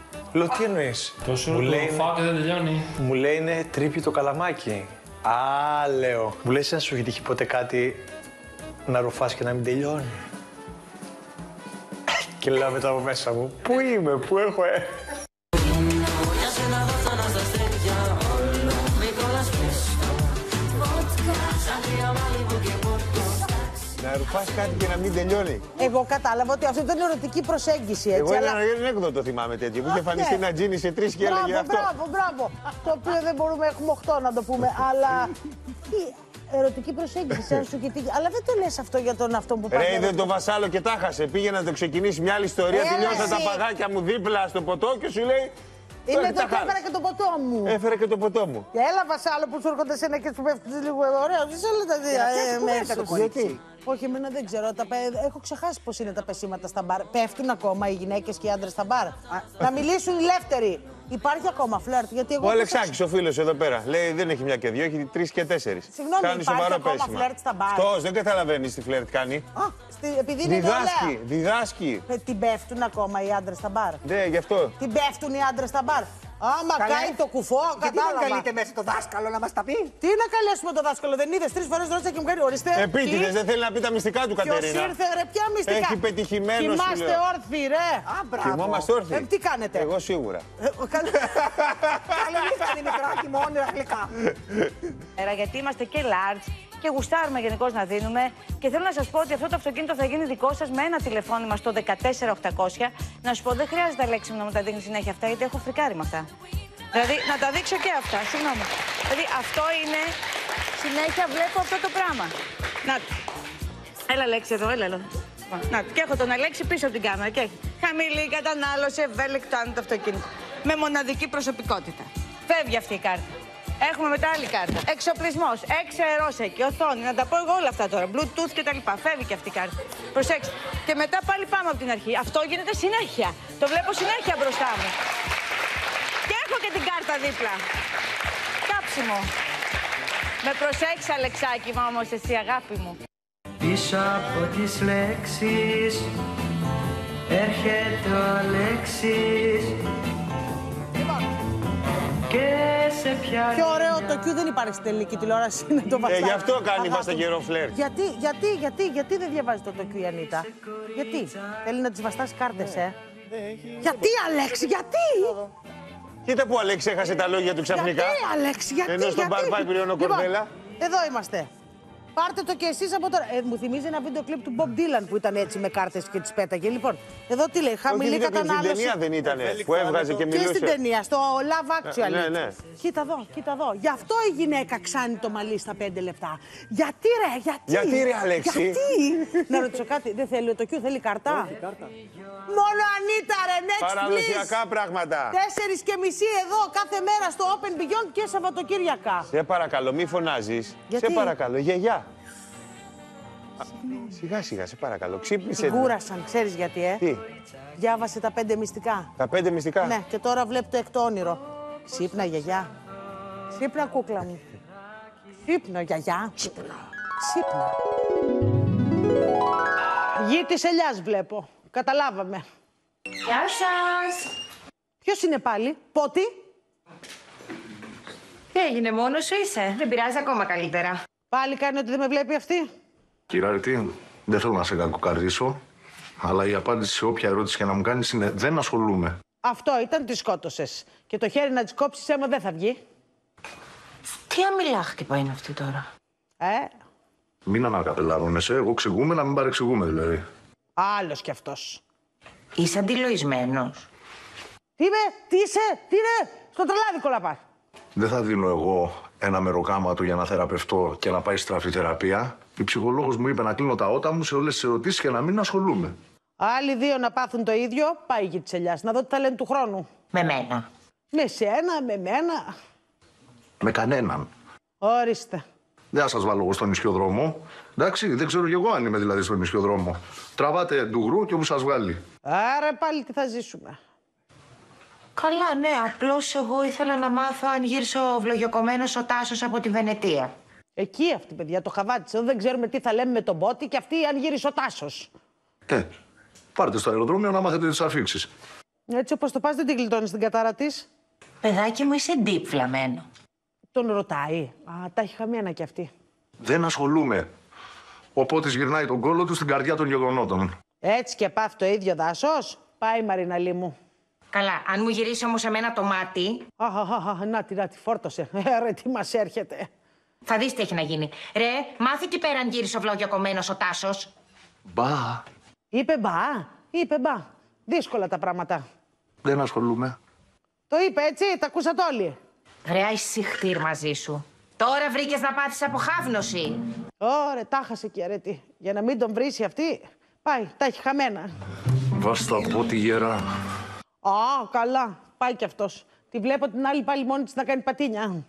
Λέω, τι εννοείς? Τόσο μου λέει, φάτε δεν τελειώνει. Μου λέει είναι τρίπει το καλαμάκι. Α, λέω. Μου λέει, αν σου έχει τύχει ποτέ κάτι να ρουφάς και να μην τελειώνει? Και λέω μετά από μέσα μου, πού είμαι, πού έχω, ε. Να ρουφάς κάτι και να μην τελειώνει. Εγώ κατάλαβα ότι αυτό ήταν ερωτική προσέγγιση, έτσι. Εγώ αλλά... ένα ανέκδοτο θυμάμαι τέτοιο. Μου είχε εμφανιστεί ένα τζίνι σε τρεις και έλεγε αυτό. Μπράβο, μπράβο. Το οποίο δεν μπορούμε, έχουμε οχτώ να το πούμε. Αλλά. Τι, ερωτική προσέγγιση, σαν σου και τι. Αλλά δεν το λες αυτό για τον αυτό που πάει. Ρε, είδε τον Βασάλο και τα χάσε. Πήγε να το ξεκινήσει μια άλλη ιστορία. Τελειώσα τα παγάκια μου δίπλα στο ποτό και σου λέει. Είναι το ότι έφερα και το ποτό μου. Έφερε και το ποτό μου. Και έλα Βασάλο που σου έρχονται σένα και σου πέφτει λίγο ωραίο. Δεν σε όλα τα δύο. Γιατί? Όχι, εμένα δεν ξέρω. Τα... Έχω ξεχάσει πώς είναι τα πεσήματα στα μπαρ. Πέφτουν ακόμα οι γυναίκες και οι άντρες στα μπαρ. Να μιλήσουν ελεύθεροι. Υπάρχει ακόμα φλερτ. Γιατί εγώ ο Αλεξάκης, ο φίλος εδώ πέρα, λέει δεν έχει μια και δύο, έχει τρεις και τέσσερις. Συγγνώμη, κάνει υπάρχει σοβαρό ακόμα πέσιμα. φλερτ στα μπαρ. Αυτός δεν καταλαβαίνεις τι φλερτ κάνει. Α, στη... επειδή είναι διδάσκει, νεολαία. διδάσκει. Ε, την πέφτουν ακόμα οι άντρες στα μπαρ. Ναι, γι' αυτό. Την πέφτουν οι άντρες στα μπαρ. Άμα κάνει το κουφό, κατάλαβα. Γιατί δεν καλείτε μέσα το δάσκαλο να μας τα πει? Τι να καλέσουμε το δάσκαλο, δεν είδες τρεις φορές ρώτησα και μου κάνει ορίστε. Επίτηδες, δεν θέλει να πει τα μυστικά του, Κατερίνα. Ποιος ήρθε, ρε, ποια μυστικά? Έχει πετυχημένο σου, Κοιμάστε λέω. όρθιοι, ρε. Α, μπράβο. Κοιμόμαστε όρθιοι. Ε, τι κάνετε? Εγώ σίγουρα. Καλή νύχτα, Δημητράκη μου, όνειρα γλυκά. Γιατί είμαστε και large και γουστάρουμε γενικώς να δίνουμε. Και θέλω να σας πω ότι αυτό το αυτοκίνητο θα γίνει δικό σας με ένα τηλεφώνημα στο δεκατέσσερα οκτακόσια. Να σου πω, δεν χρειάζεται Αλέξη μου να μου τα δείχνει συνέχεια αυτά, γιατί έχω φρικάρει με αυτά. Δηλαδή, να τα δείξω και αυτά, συγγνώμη. Δηλαδή, αυτό είναι. Συνέχεια βλέπω αυτό το πράγμα. Να το. Έλα, Αλέξη, εδώ, έλα, έλα. Να το. Και έχω τον Αλέξη πίσω από την κάμερα. Και έχει χαμηλή κατανάλωση, ευέλικτο αν το αυτοκίνητο. Με μοναδική προσωπικότητα. Φεύγει αυτή η κάρτα. Έχουμε μετά άλλη κάρτα. Εξοπλισμός, έξι αερόσεκη, οθόνη. Να τα πω εγώ όλα αυτά τώρα. Bluetooth κτλ. Φεύγει και αυτή η κάρτα. Προσέξτε. Και μετά πάλι πάμε από την αρχή. Αυτό γίνεται συνέχεια. Το βλέπω συνέχεια μπροστά μου. Και έχω και την κάρτα δίπλα. Κάψιμο. Με προσέξεις, Αλεξάκη μου, όμως εσύ, αγάπη μου. Πίσω από τις λέξεις έρχεται ο Αλέξης. Και σε ποια... Πιο ωραίο το Q δεν υπάρχει στην ελληνική τηλεόραση να το βαστάει. Ε, γι' αυτό κάνει βάστα καιρό φλερτ. Γιατί, γιατί, γιατί, γιατί δεν διαβάζει το, το Q η Ανίτα? Γιατί, θέλει να τις βαστάσει κάρτες, ε. Γιατί, Αλέξη, γιατί? Κοίτα που ο Αλέξη έχασε τα λόγια του ξαφνικά. Γιατί, Αλέξη, γιατί, ενώ στον μπαρ πάει πλέον ο Κορδέλα. Εδώ είμαστε. Πάρτε το κι εσείς από τώρα. Ε, μου θυμίζει ένα βίντεο κλιπ του Bob Dylan που ήταν έτσι με κάρτες και τις πέταγε. Λοιπόν, εδώ τι λέει, χαμηλή κατανάλωση. Στην ταινία δεν ήταν που έβγαζε και μιλούσε. Και στην ταινία, στο Love Actually. Ναι, ναι. Κοίτα εδώ, κοίτα εδώ. Γι' αυτό η γυναίκα ξάνει το μαλλί στα πέντε λεπτά. Γιατί ρε, γιατί. Γιατί ρε, Αλέξη. Γιατί. Να ρωτήσω κάτι, δεν θέλει το Q, θέλει καρτά. Μόνο Ανίτα ρε, next please. Παραδοσιακά πράγματα. Τέσσερις και μισή εδώ κάθε μέρα στο Open Beyond και Σαββατοκύριακα. Σε παρακαλώ, μη φωνάζεις. Σε παρακαλώ, γιαγιά. Σιγά σιγά, σε παρακαλώ, ξύπνησε. Την κούρασαν, ξέρεις γιατί, ε. Τι. Διάβασε τα πέντε μυστικά. Τα πέντε μυστικά. Ναι, και τώρα βλέπει το έκτο όνειρο. Ξύπνα, γιαγιά. Ξύπνα, κούκλα μου. Ξύπνα, γιαγιά. Ξύπνα. Ξύπνα. Γη της ελιάς βλέπω. Καταλάβαμε. Γεια σας. Ποιος είναι πάλι, Πότι? Τι έγινε, μόνος σου είσαι? Δεν πειράζει, ακόμα καλύτερα. Πάλι κάνει ότι δεν με βλέπει αυτή. Κύριε Αρετή, δεν θέλω να σε κακοκαρδίσω, αλλά η απάντηση σε όποια ερώτηση και να μου κάνεις είναι δεν ασχολούμαι. Αυτό ήταν, τη σκότωσες. Και το χέρι να τη κόψεις αίμα δεν θα βγει. Τι αμιλάχτυπα είναι αυτή τώρα? Ε. Μην ανακατελάρωνεσαι, εγώ εξηγούμε να μην παρεξηγούμε δηλαδή. Άλλος κι αυτός. Είσαι αντιλοισμένος. Τι είπε, τι είσαι, τι είναι, στο τρελάδικο να πάει. Δεν θα δίνω εγώ ένα μεροκάματο για να θεραπευτώ και να πάει στραφή θεραπεία. Η ψυχολόγος μου είπε να κλείνω τα ότα μου σε όλες τις ερωτήσεις και να μην ασχολούμαι. Άλλοι δύο να πάθουν το ίδιο, πάει η γη της ελιάς. Να δω τι θα λένε του χρόνου. Με μένα. Με σένα, με μένα. Με κανέναν. Ορίστε. Δεν θα σας βάλω εγώ στον ισχυοδρόμο. Εντάξει, δεν ξέρω κι εγώ αν είμαι δηλαδή στον ισχυοδρόμο. Τραβάτε ντουγρού και όπου σας βγάλει. Άρα πάλι τι θα ζήσουμε. Καλά, ναι, απλώς εγώ ήθελα να μάθω αν γύρισε ο βλογιοκομμένος ο Τάσος από τη Βενετία. Εκεί αυτή, παιδιά, το χαβάτισε. Δεν ξέρουμε τι θα λέμε με τον Πότι και αυτή αν γύρισε ο Τάσος. Ε, πάρτε στο αεροδρόμιο να μάθετε τις αφήξεις. Έτσι όπως το πας δεν την γλιτώνεις την κατάρα της. Παιδάκι μου, είσαι deep φλαμμένο. Τον ρωτάει. Α, τα έχει χαμένα κι αυτή. Δεν ασχολούμαι. Οπότε γυρνάει τον κόλλο του στην καρδιά των γεγονότων. Έτσι και πάθει το ίδιο δάσος. Πάει, Μαριναλή μου. Καλά, αν μου γυρίσει όμως εμένα το μάτι... Αχ, να τη, να τη φόρτωσε. Ε, ρε, τι μας έρχεται. Θα δεις τι έχει να γίνει. Ρε, μάθει εκεί πέρα αν γύρισε ο βλόγιο κομμένος ο Τάσος. Μπα. Είπε μπα, είπε μπα. Δύσκολα τα πράγματα. Δεν ασχολούμαι. Το είπε έτσι, τα ακούσατε όλοι. Ρε, άισι χτύρ μαζί σου. Τώρα βρήκες να πάθεις αποχάβνωση. Ωραία, τα χάσε και αρέτη. Για να μην τον βρίσει αυτή, πάει, τα έχει χαμένα. Βάστα από τη γερά. Α, καλά, πάει κι αυτός. Τη βλέπω την άλλη πάλι μόνη της να κάνει πατίνια.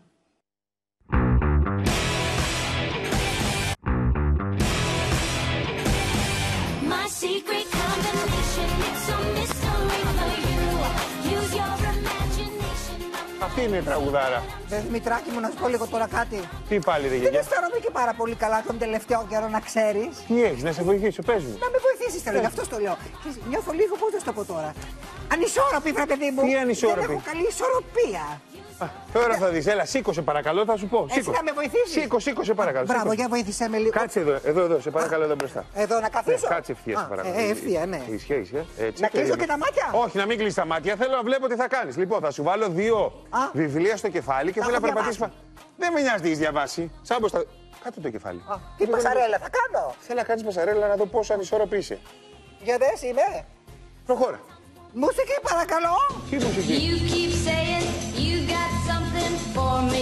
Αυτή είναι η τραγουδάρα. Δε, Δημητράκη μου, να σου πω λίγο τώρα κάτι. Τι πάλι, ρε Δεν γιαγιά. αισθάνομαι και πάρα πολύ καλά τον τελευταίο καιρό, να ξέρεις. Τι έχεις, να σε βοηθήσω, πες μου. Να με βοηθήσεις θέλω, γι' αυτό το λέω. Και νιώθω λίγο, πώς θα σου το πω τώρα. Ανισόρροπη, βρε παιδί μου. Τι ανισόρροπη? Δεν έχω καλή ισορροπία. Α, τώρα θα δεις, έλα, σήκωσε παρακαλώ, θα σου πω. Εσύ Σήκω. να με βοηθήσεις. Σήκω, σήκωσε παρακαλώ. Μπράβο, σήκω. για βοήθησέ με λίγο. Κάτσε εδώ, εδώ, εδώ, σε παρακαλώ εδώ μπροστά. Εδώ να καθίσω. Ναι, κάτσε ευθεία, σε παρακαλώ. Ε, ευθεία, ναι. Ίσια, ίσια. Έτσι, Να κλείσω περίμενε. και τα μάτια. Όχι, να μην κλείσει τα μάτια. Θέλω να βλέπω τι θα κάνεις. Λοιπόν, θα σου βάλω δύο Α. βιβλία στο κεφάλι και Τα θέλω να έχω περπατήσεις. διαβάσει. Δεν με νοιάζει τι έχεις διαβάσει. Σαν πως θα. Κάτω το κεφάλι. Α, τι πασαρέλα θα κάνω. Θέλω να κάνεις πασαρέλα να δω πόσο ανισόρροπη είσαι. Για δες, είμαι. Προχώρα. Μουσική, παρακαλώ. Τι μουσική? You keep saying you got something for me.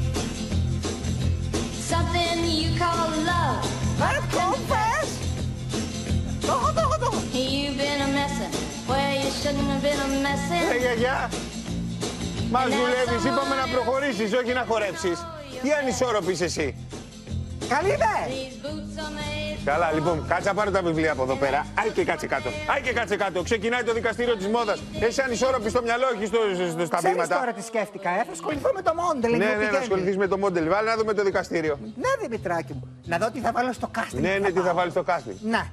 Something you call love. Let's confess. Το έχω, το έχω, το έχω. You've been a messin' where you shouldn't have been a messin'. Ρε γιαγιά, μας δουλεύεις, είπαμε να προχωρήσεις, όχι να χορέψεις. Τι ανισόρροπη είσαι εσύ. Καλή είμαι. Καλά, λοιπόν, κάτσε να πάρω τα βιβλία από εδώ πέρα. Άι και κάτσε κάτω. Άι και κάτσε κάτω. Ξεκινάει το δικαστήριο της μόδας. Έχει ανισόρροπη στο μυαλό, όχι στο, στο, στα Ξέρεις βήματα. τώρα τι σκέφτηκα, ε? Θα ασχοληθώ με το μόντελ. Ναι, ναι, να ασχοληθείς με το μόντελ. Βάλε να δούμε το δικαστήριο. Ναι, Δημητράκη μου. Να δω τι θα βάλω στο casting. Ναι, ναι, τι θα βάλεις στο casting. Ναι.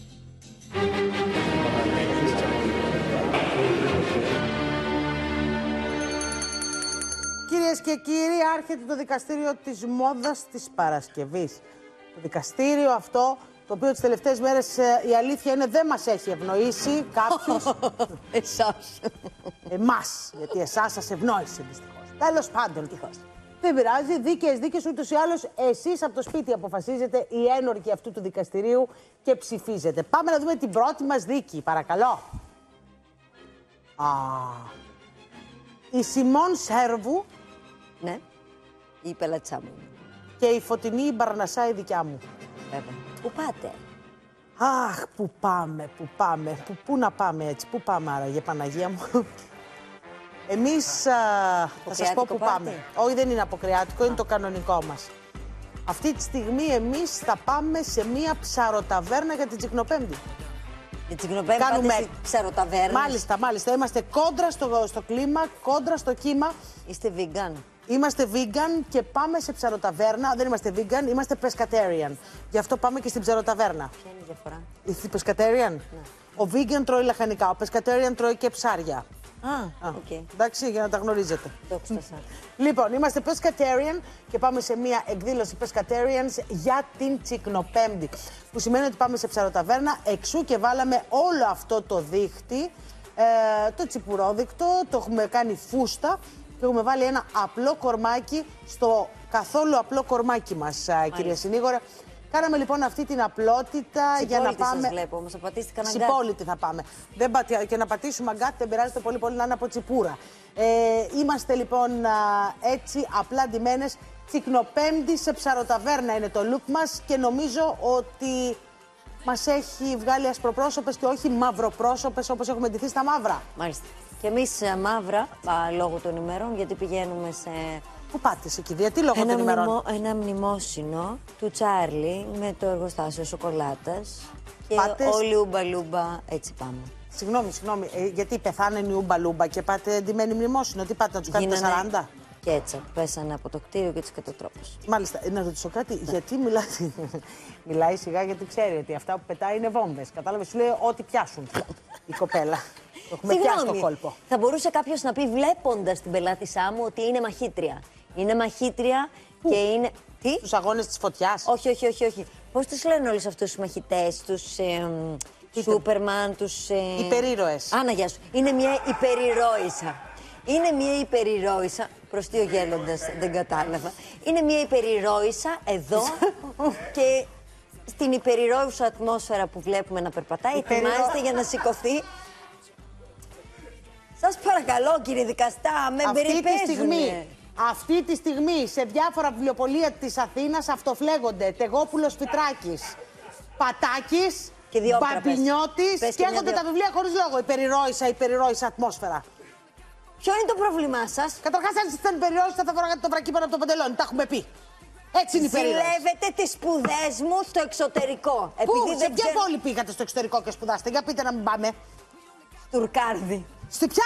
Κυρίες και κύριοι, άρχεται το δικαστήριο της μόδας της Παρασκευής. Το δικαστήριο αυτό, το οποίο τις τελευταίες μέρες η αλήθεια είναι δεν μας έχει ευνοήσει κάποιους. Εσάς. Εμάς, γιατί εσάς σας ευνόησε δυστυχώς. Τέλος πάντων, δεν πειράζει, δίκαιες δίκες ούτως ή άλλως εσείς από το σπίτι αποφασίζετε οι ένορκοι αυτού του δικαστηρίου και ψηφίζετε. Πάμε να δούμε την πρώτη μας δίκη, παρακαλώ. Α, η Σιμών Σέρβου. Ναι, η πελατσά μου. Και η Φωτεινή Μπαρνασά η δικιά μου. Βέβαια. Πού πάτε? Αχ, πού πάμε, πού πάμε, πού, πού να πάμε έτσι, πού πάμε άραγε Παναγία μου. Εμείς α, θα σας πω πού πάμε. Όχι, δεν είναι αποκριάτικο, είναι το κανονικό μας. Αυτή τη στιγμή εμείς θα πάμε σε μία ψαροταβέρνα για την Τσικνοπέμπτη. Για την Τσικνοπέμπτη πάτε σε ψαροταβέρνα. Μάλιστα, μάλιστα. Είμαστε κόντρα στο, στο κλίμα, κόντρα στο κύμα. Είστε vegan. Είμαστε vegan και πάμε σε ψαροταβέρνα. Δεν είμαστε vegan, είμαστε pescatarian. Γι' αυτό πάμε και στην ψαροταβέρνα. Ποια είναι η διαφορά? Είσαι pescatarian. Ναι. Ο vegan τρώει λαχανικά, ο pescatarian τρώει και ψάρια. Α, οκ. Okay. Εντάξει, για να τα γνωρίζετε. Το ξέρω. Λοιπόν, είμαστε pescatarian και πάμε σε μια εκδήλωση pescatarians για την Τσικνοπέμπτη. Που σημαίνει ότι πάμε σε ψαροταβέρνα, εξού και βάλαμε όλο αυτό το δίχτυ, ε, το τσιπουρόδεικτο, το έχουμε κάνει φούστα και έχουμε βάλει ένα απλό κορμάκι στο καθόλου απλό κορμάκι μας, κυρία Συνήγορα. Κάναμε λοιπόν αυτή την απλότητα για να πάμε. Σας βλέπω, όμως απατήστηκαν αγκάτι. Συμπόλητη θα πάμε. Δεν πατη... Και να πατήσουμε αγκάτι δεν πειράζει, το πολύ πολύ να είναι από τσιπούρα. Ε, είμαστε λοιπόν α, έτσι απλά ντυμένες. Τσικνοπέμπτη σε ψαροταβέρνα είναι το look μας και νομίζω ότι μας έχει βγάλει ασπροπρόσωπες και όχι μαυροπρόσωπες όπως έχουμε ντυθεί στα μαύρα. Μάλιστα. Και εμείς μαύρα, α, λόγω των ημερών, γιατί πηγαίνουμε σε... Πού πάτε σε κηδεία, τι λόγω ένα των ημερών? Μνημο, ένα μνημόσυνο του Τσάρλι με το εργοστάσιο σοκολάτας. Και πάτε... όλοι ούμπα-λούμπα, έτσι πάμε. Συγγνώμη, συγγνώμη, ε, γιατί πεθάνουν οι ούμπα-λούμπα και πάτε ντυμένοι μνημόσυνο, τι πάτε να τους κάνετε σαράντα? κέτσαπ. Πέσανε από το κτίριο και τις κατατρόπες. Μάλιστα, να ρωτήσω κάτι, γιατί μιλάει, μιλάει σιγά, γιατί ξέρει ότι αυτά που πετάει είναι βόμβες. Κατάλαβε, σου λέει ό,τι πιάσουν η κοπέλα. Το έχουμε πιάσει το κόλπο. Θα μπορούσε κάποιος να πει, βλέποντας την πελάτησά μου, ότι είναι μαχήτρια. Είναι μαχήτρια Πού? Και είναι. Τι? Στους αγώνες της φωτιάς. Όχι, όχι, όχι, όχι. Πώς τους λένε όλους αυτούς τους μαχητές, τους ε, Σούπερμαν, τους. Ε... Υπερήρωες. Άνα, γεια σου. Είναι μια υπερηρώησα. Είναι μια υπερηρώησα. Προς τι ο γέλοντας, δεν κατάλαβα. Είναι μια υπερηρώησα εδώ και στην υπερηρώουσα ατμόσφαιρα που βλέπουμε να περπατάει, Υπερηρο... ετοιμάζεται για να σηκωθεί. Σας παρακαλώ, κύριε δικαστά, με περιπέζουνε. Αυτή τη στιγμή σε διάφορα βιβλιοπωλεία της Αθήνας αυτοφλέγονται Τεγόπουλος Φυτράκης, Πατάκης, Μπαμπινιώτης και έχονται τα βιβλία χωρίς λόγο. Υπερηρώησα, υπερηρώησα ατμόσφαιρα. Ποιο είναι το πρόβλημά σας? Καταρχάς, αν ήσασταν υπερηρώησα, θα φοράγατε το βρακί πάνω από το παντελόνι. Τα έχουμε πει. Έτσι είναι υπερηρώησα. Ζηλεύετε τις σπουδές μου στο εξωτερικό. Πού, Επειδή σε δεν ποια ξέρω... πόλη πήγατε στο εξωτερικό και σπουδάστε? Για πείτε να μην πάμε. Στουρκάρδη. Στη ποια?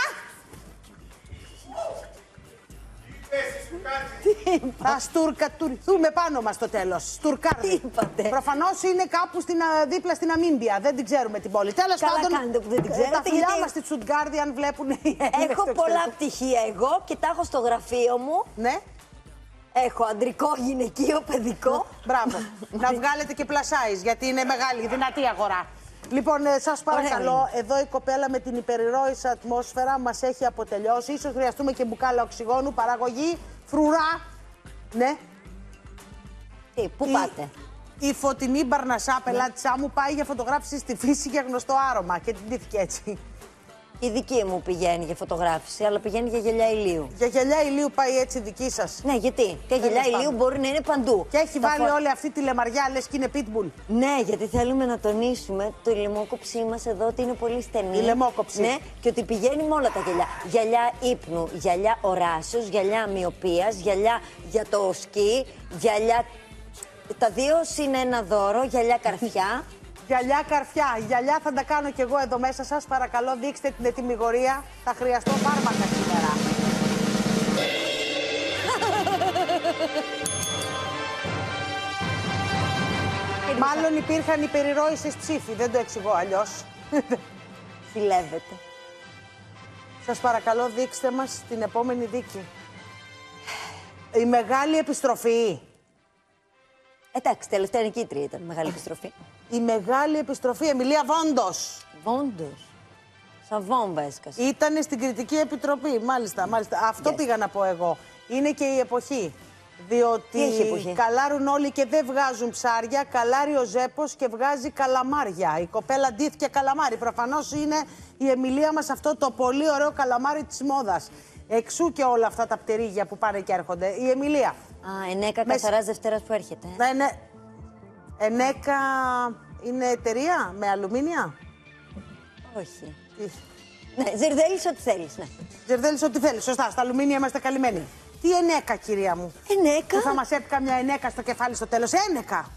Θα στουρκατουριθούμε πάνω μας στο τέλος. Στουρκάρδη. Τι είπατε? Προφανώς είναι κάπου στην, δίπλα στην Αμίμπια. Δεν την ξέρουμε την πόλη. Τέλος Καλά πάντων, κάνετε που δεν την ξέρετε, τα φιλιά γιατί... μας στη Στουρκάρδη, αν βλέπουν οι Έλληνες. Έχω πολλά πτυχία εγώ και τα έχω στο γραφείο μου. Ναι. Έχω αντρικό, γυναικείο, παιδικό. Μπράβο. Να βγάλετε και πλασάις, γιατί είναι μεγάλη, δυνατή αγορά. Λοιπόν, ε, σας παρακαλώ, εδώ η κοπέλα με την υπερηρώησα ατμόσφαιρα μας έχει αποτελειώσει. Ίσως χρειαστούμε και μπουκάλα οξυγόνου, παραγωγή, φρουρά. Ναι. Τι, πού η, πάτε? Η Φωτεινή Μπαρνασά, πελάτησά μου, πάει για φωτογράφηση στη φύση για γνωστό άρωμα και την ντύθηκε έτσι. Η δική μου πηγαίνει για φωτογράφηση, αλλά πηγαίνει για γυαλιά ηλίου. Για γυαλιά ηλίου πάει έτσι δική σας? Ναι, γιατί? Και γυαλιά ηλίου μπορεί να είναι παντού. Και έχει Τα βάλει φω... όλη αυτή τη λεμαριά, λες και είναι pitbull. Ναι, γιατί θέλουμε να τονίσουμε το λαιμόκοψή μας εδώ ότι είναι πολύ στενή. Η λαιμόκοψη. Ναι, και ότι πηγαίνει με όλα τα γυαλιά. Γυαλιά ύπνου, γυαλιά οράσεως, γυαλιά μυοπίας, γυαλιά για το σκι, γυαλιά. Τα δύο είναι ένα δώρο, γυαλιά καρφιά. Γυαλιά καρφιά. Γυαλιά θα τα κάνω κι εγώ εδώ μέσα. Σας παρακαλώ, δείξτε την ετοιμιγορία. Θα χρειαστώ φάρμακα σήμερα. Μάλλον υπήρχαν υπερηρώησες ψήφοι. Δεν το εξηγώ αλλιώς. Ζηλεύετε. Σας παρακαλώ, δείξτε μας την επόμενη δίκη. Η μεγάλη επιστροφή. Εντάξει, τελευταία νικήτρια ήταν μεγάλη επιστροφή. Η μεγάλη επιστροφή, Εμιλία Βόντος. Βόντος. Σαν βόμβα έσκασε. Ήτανε στην Κριτική Επιτροπή, μάλιστα, μάλιστα. Αυτό yes. πήγα να πω εγώ. Είναι και η εποχή. Διότι εποχή? καλάρουν όλοι και δεν βγάζουν ψάρια. Καλάρει ο Ζέπος και βγάζει καλαμάρια. Η κοπέλα ντύθηκε καλαμάρι. Προφανώς είναι η Εμιλία μας αυτό το πολύ ωραίο καλαμάρι της μόδας. Εξού και όλα αυτά τα πτερίγια που πάνε και έρχονται. Η Εμιλία. Α, Ενέκα Μες... Καθαράς Δευτέρας που έρχεται. Ναι, ναι. Ενέκα είναι εταιρεία με αλουμίνια. Όχι. Ναι, Ζερδέλης ό,τι θέλεις, ναι. Ζερδέλης ό,τι θέλεις, σωστά. Στα αλουμίνια είμαστε καλυμμένοι. Τι Ενέκα, κυρία μου? Ενέκα. Που θα μας έρθει καμιά Ενέκα στο κεφάλι στο τέλος. Ένεκα.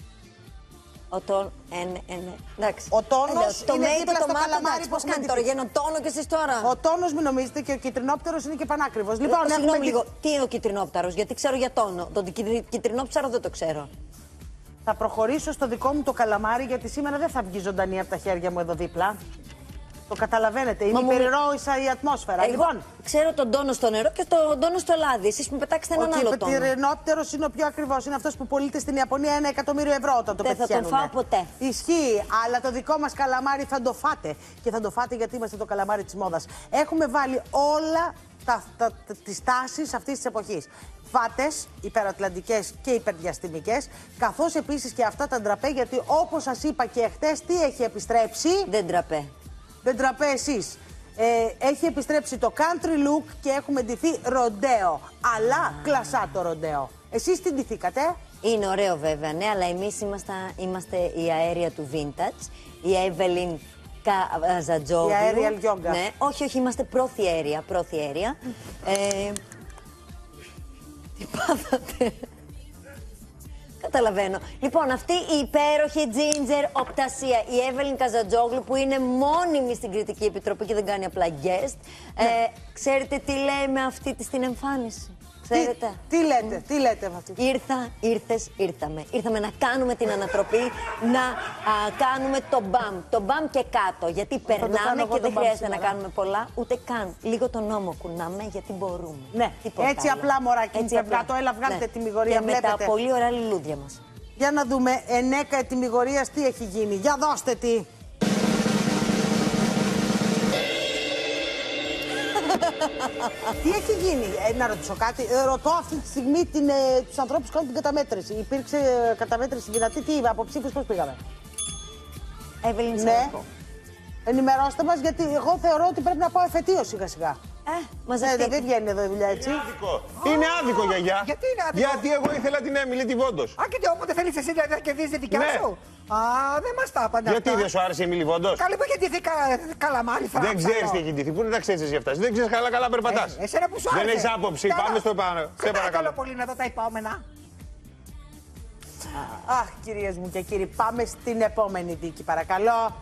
Ο τόν, εν, εν, εντάξει. Ο τόνος το είναι μέι, δίπλα το στο μάτο, καλαμάρι. Πώς κάνει τώρα, για ένα τόνο και εσείς τώρα. Ο τόνος, μην νομίζετε, και ο κυτρινόπτερος είναι και πανάκριβος. Ε, λοιπόν, συγγνώμη έχουμε... λίγο, τι είναι ο κυτρινόπτερος, γιατί ξέρω για τόνο. Τον κυτρινόψαρο δεν το ξέρω. Θα προχωρήσω στο δικό μου το καλαμάρι, γιατί σήμερα δεν θα βγει ζωντανή από τα χέρια μου εδώ δίπλα. Το καταλαβαίνετε, είναι υπερηρώησα η ατμόσφαιρα. Εγώ λοιπόν, ξέρω τον τόνο στο νερό και τον τόνο στο λάδι. Εσείς μου πετάξετε έναν άλλο τόνο. Ο κυτρινόπτερος είναι ο πιο ακριβός. Είναι αυτός που πωλείται στην Ιαπωνία ένα εκατομμύριο ευρώ όταν το πετυχαίνουν. Δεν θα τον φάω ποτέ. Ισχύει, αλλά το δικό μας καλαμάρι θα το φάτε. Και θα το φάτε γιατί είμαστε το καλαμάρι της μόδας. Έχουμε βάλει όλα τα, τα, τα, τις τάσεις αυτής της εποχής. Φάτες, υπερατλαντικές και υπερδιαστημικές, καθώς επίσης και αυτά τα ντραπέ, γιατί όπως σας είπα και χτες, τι έχει επιστρέψει? Δεν ντραπέ. Δεν τραπέ εσείς. Ε, έχει επιστρέψει το country look και έχουμε ντυθεί ροντέο. Αλλά ah. κλασά το ροντέο. Εσείς τι ντυθήκατε? Είναι ωραίο βέβαια, ναι, αλλά εμείς είμαστε, είμαστε η αέρια του vintage. Η Evelyn Καζατζόγλου. Η aerial yoga. Ναι, όχι, όχι, είμαστε προθιέρια, προθιέρια. ε, τι πάθατε? Καταλαβαίνω. Λοιπόν, αυτή η υπέροχη ginger οπτασία, η Evelyn Καζατζόγλου, που είναι μόνιμη στην Κριτική Επιτροπή και δεν κάνει απλά guest. Ναι. Ε, ξέρετε τι λέει με αυτή τη την εμφάνιση? Ξέρετε. Τι, τι λέτε, τι λέτε με αυτή. Ήρθα, ήρθες, ήρθαμε. Ήρθαμε να κάνουμε την ανατροπή, να α, κάνουμε το μπαμ. Το μπαμ και κάτω. Γιατί περνάμε και δεν χρειάζεται να κάνουμε πολλά, ούτε καν. Λίγο τον νόμο κουνάμε γιατί μπορούμε. Ναι, τίποτα έτσι άλλο. απλά μωράκι. Έτσι απλά. Το έλα, βγάλτε ναι. τιμιγορία. Και με τα πολύ ωραία λουλούδια μας. Για να δούμε, ενέκα ετοιμιγορίας τι έχει γίνει. Για δώστε τι. Τι έχει γίνει, ε, να ρωτήσω κάτι. Ε, ρωτώ αυτή τη στιγμή την, ε, τους ανθρώπους που κάνουν την καταμέτρηση. Υπήρξε ε, καταμέτρηση δυνατή, τι από ψήφους πώς πήγαμε. Εύελιν ναι. Ενημερώστε μας, γιατί εγώ θεωρώ ότι πρέπει να πάω εφετείο σιγά σιγά. Ε, μαζευτείτε. Ναι, δεν βγαίνει εδώ η δουλειά έτσι. Είναι άδικο. Είναι άδικο, γιαγιά. Γιατί είναι άδικο. Γιατί εγώ ήθελα την Έμιλη τη Βόντος. Α, και όποτε θέλεις εσύ να κερδίσεις τη δικιά ναι. σου. Α, δεν μας τα απαντά. Γιατί δεν σου άρεσε η Έμιλη Βόντος. Καλή που έχει ντυθεί καλαμάρι. Δεν ξέρεις τι έχει ντυθεί. Πού να τα ξέρεις εσύ αυτά. Δεν ξέρεις καλά καλά περπατάς. Ε, εσένα που σου άρεσε. Δεν έχεις άποψη. Πάμε στο επάνω. Σε παρακαλώ. Πολύ να δω τα επόμενα. Αχ, κυρίες μου και κύριοι, πάμε στην επόμενη δίκη, παρακαλώ.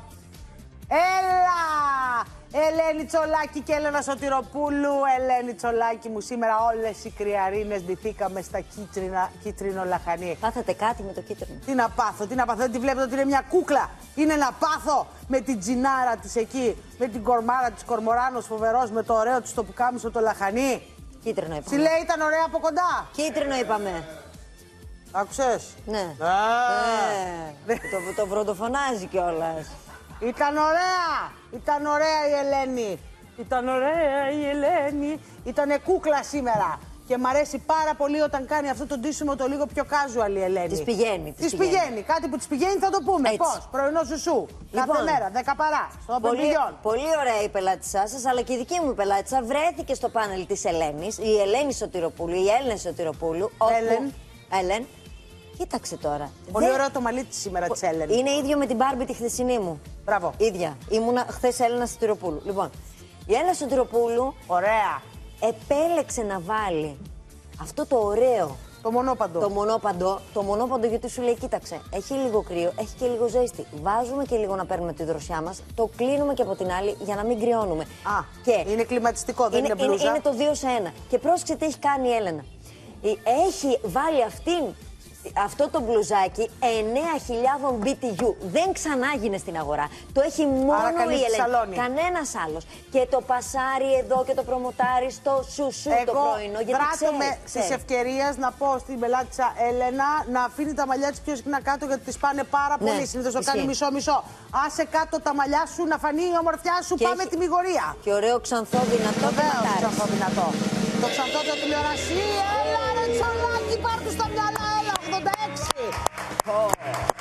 Έλα! Ελένη Τσολάκη και Έλενα Σωτηροπούλου. Ελένη Τσολάκη μου, σήμερα όλες οι κρυαρίνες ντυθήκαμε στα κίτρινα, κίτρινο λαχανί. Πάθατε κάτι με το κίτρινο. Τι να πάθω, τι να πάθω, δεν τη βλέπετε ότι είναι μια κούκλα. Είναι να πάθω με την τζινάρα της εκεί, με την κορμάρα της Κορμοράνος φοβερός, με το ωραίο της το πουκάμισο το λαχανί. Κίτρινο είπαμε. Τι λέει, ήταν ωραία από κοντά. Κίτρινο είπαμε. Άκουσες. Ναι. Α, ε, το, το βροντοφωνάζει κιόλας. Ήταν ωραία! Ήταν ωραία η Ελένη! Ήταν ωραία η Ελένη! Ήτανε κούκλα σήμερα! Και μ' αρέσει πάρα πολύ όταν κάνει αυτό το ντύσιμο το λίγο πιο casual η Ελένη. Της πηγαίνει. Της πηγαίνει. πηγαίνει. Κάτι που της πηγαίνει θα το πούμε. Πώς, πρωινό σουσού. Λοιπόν, κάθε μέρα, δέκα παρά. Στο πολύ, πενιλιόν. πολύ ωραία η πελάτησά σας, αλλά και η δική μου πελάτησα βρέθηκε στο πάνελ της Ελένης, η Ελένη Σωτηροπούλου, η Έλληνα Σωτηροπούλου. Έλεν. Έλεν. Κοίταξε τώρα. Πολύ Δεν... ωραίο το μαλλί της σήμερα της Έλεν. Είναι ίδιο με την Μπάρμπι τη χθεσινή μου. Μπράβο. Ίδια. Ήμουνα χθες Έλληνα Σωτηροπούλου. Λοιπόν, η Έλληνα Σωτηροπούλου. Ωραία. Επέλεξε να βάλει αυτό το ωραίο. Το μονόπαντο. Το μονόπαντο, το μονόπαντο γιατί σου λέει, κοίταξε, έχει λίγο κρύο, έχει και λίγο ζέστη. Βάζουμε και λίγο να παίρνουμε τη δροσιά μας, το κλείνουμε και από την άλλη για να μην κρυώνουμε. Α, και είναι κλιματιστικό, δεν είναι, είναι μπλούζα. Είναι, είναι το δύο σε ένα. Και πρόσεξε τι έχει κάνει η Έλενα. Έχει βάλει αυτήν, αυτό το μπλουζάκι εννέα χιλιάδες μπι τι γιου. Δεν ξανάγινε στην αγορά. Το έχει μόνο η Ελένη. Κανένας άλλος. Και το πασάρι εδώ και το προμοτάρι στο σουσού το πρωινό. Εγώ βράτομαι της ευκαιρίας να πω στην πελάτησα Έλενα να αφήνει τα μαλλιά της πιο συχνά κάτω, γιατί της πάνε πάρα ναι, πολύ. Συνήθως το κάνει μισό-μισό. Άσε κάτω τα μαλλιά σου να φανεί η ομορφιά σου. Και πάμε έχει... τη μηγορία. Και ωραίο ξανθό δυνατό. Βεβαίως, ξανθό δυνατό. Το ξανθό το τηλεορασία. Έλα ρε Τσολάκη, πάρ' του στα μυαλά. Έλα, ογδόντα έξι. Oh.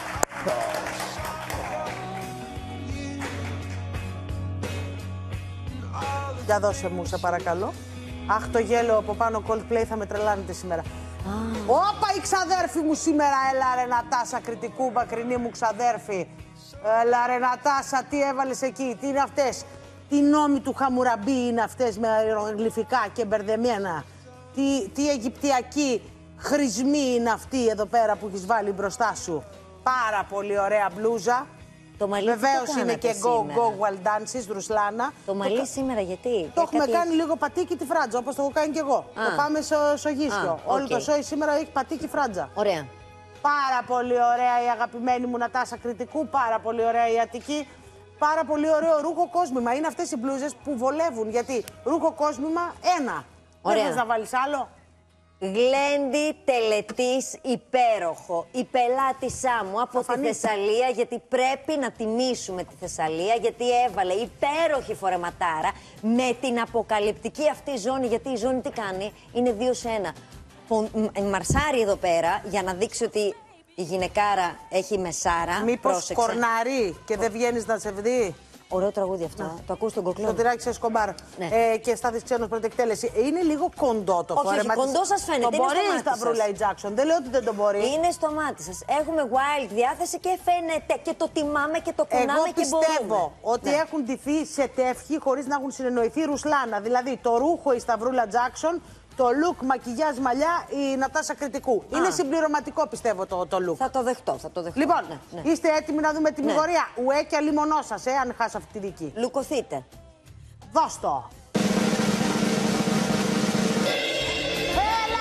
Για δώσε μου, σε παρακαλώ. Αχ, το γέλο από πάνω Coldplay θα με τρελάνετε σήμερα. Ah. Όπα η ξαδέρφη μου σήμερα, έλα ρε Νατάσα, κριτικού, μακρινή μου ξαδέρφη. Έλα ρε Νατάσα, τι έβαλες εκεί, τι είναι αυτές. Τι νόμοι του Χαμουραμπή είναι αυτές με αερογλυφικά και μπερδεμένα. Τι, τι αιγυπτιακοί χρησμοί είναι αυτοί εδώ πέρα που έχεις βάλει μπροστά σου. Πάρα πολύ ωραία μπλούζα. Το μαλλί βεβαίως είναι και go, go wild dances, Ρουσλάνα. Το μαλλί το... σήμερα γιατί. Το έχουμε κάτι... κάνει λίγο πατίκι τη φράτζα, όπως το έχω κάνει και εγώ. Α. Το πάμε στο σογίσιο. Όλο okay. το σόι σήμερα έχει πατίκι φράτζα. Ωραία. Πάρα πολύ ωραία η αγαπημένη μου Νατάσα Κριτικού, πάρα πολύ ωραία η Αττική. Πάρα πολύ ωραίο ρούχο κόσμημα. Είναι αυτές οι μπλούζες που βολεύουν, γιατί ρούχο κόσμημα ένα. Ωραία. Δεν θες να βάλεις άλλο. Γλέντι τελετής υπέροχο. Η πελάτησά μου από τη Θεσσαλία, γιατί πρέπει να τιμήσουμε τη Θεσσαλία, γιατί έβαλε υπέροχη φορεματάρα με την αποκαλυπτική αυτή ζώνη, γιατί η ζώνη τι κάνει, είναι δύο σε ένα. Μαρσάρει εδώ πέρα για να δείξει ότι η γυναικάρα έχει μεσάρα. Μήπως κορναρεί και δεν βγαίνεις να σε δει. Ωραίο τραγούδι αυτό. Ναι. Το ακούς στον Κοκλό. Το τυράκι σε Σκομπάρ. Ναι. Ε, και στάθης ξένος πρώτη εκτέλεση. Είναι λίγο κοντό το όχι, φόρεμα. Όχι, κοντό σας φαίνεται. Το μπορεί η Σταυρούλα η Τζάκσον. Δεν λέω ότι δεν το μπορεί. Είναι στο μάτι σας. Έχουμε wild διάθεση και φαίνεται. Και το τιμάμε και το κουνάμε Εγώ και μπορούμε. Εγώ πιστεύω ότι ναι. έχουν ντυθεί σε τεύχη χωρίς να έχουν συνεννοηθεί Ρουσλάνα. Δηλαδή το ρούχο η Σταυρούλα Τζάκσον. Το look, μακιγιάζ, μαλλιά, η Νατάσα Κριτικού. Α. Είναι συμπληρωματικό, πιστεύω, το, το look. Θα το δεχτώ, θα το δεχτώ. Λοιπόν, ναι, ναι. είστε έτοιμοι να δούμε τη ναι. μηγορία. Ουέ και αλίμονό σας, ε, αν χάσω αυτή τη δική. Λουκωθείτε. Δώσ' το. Έλα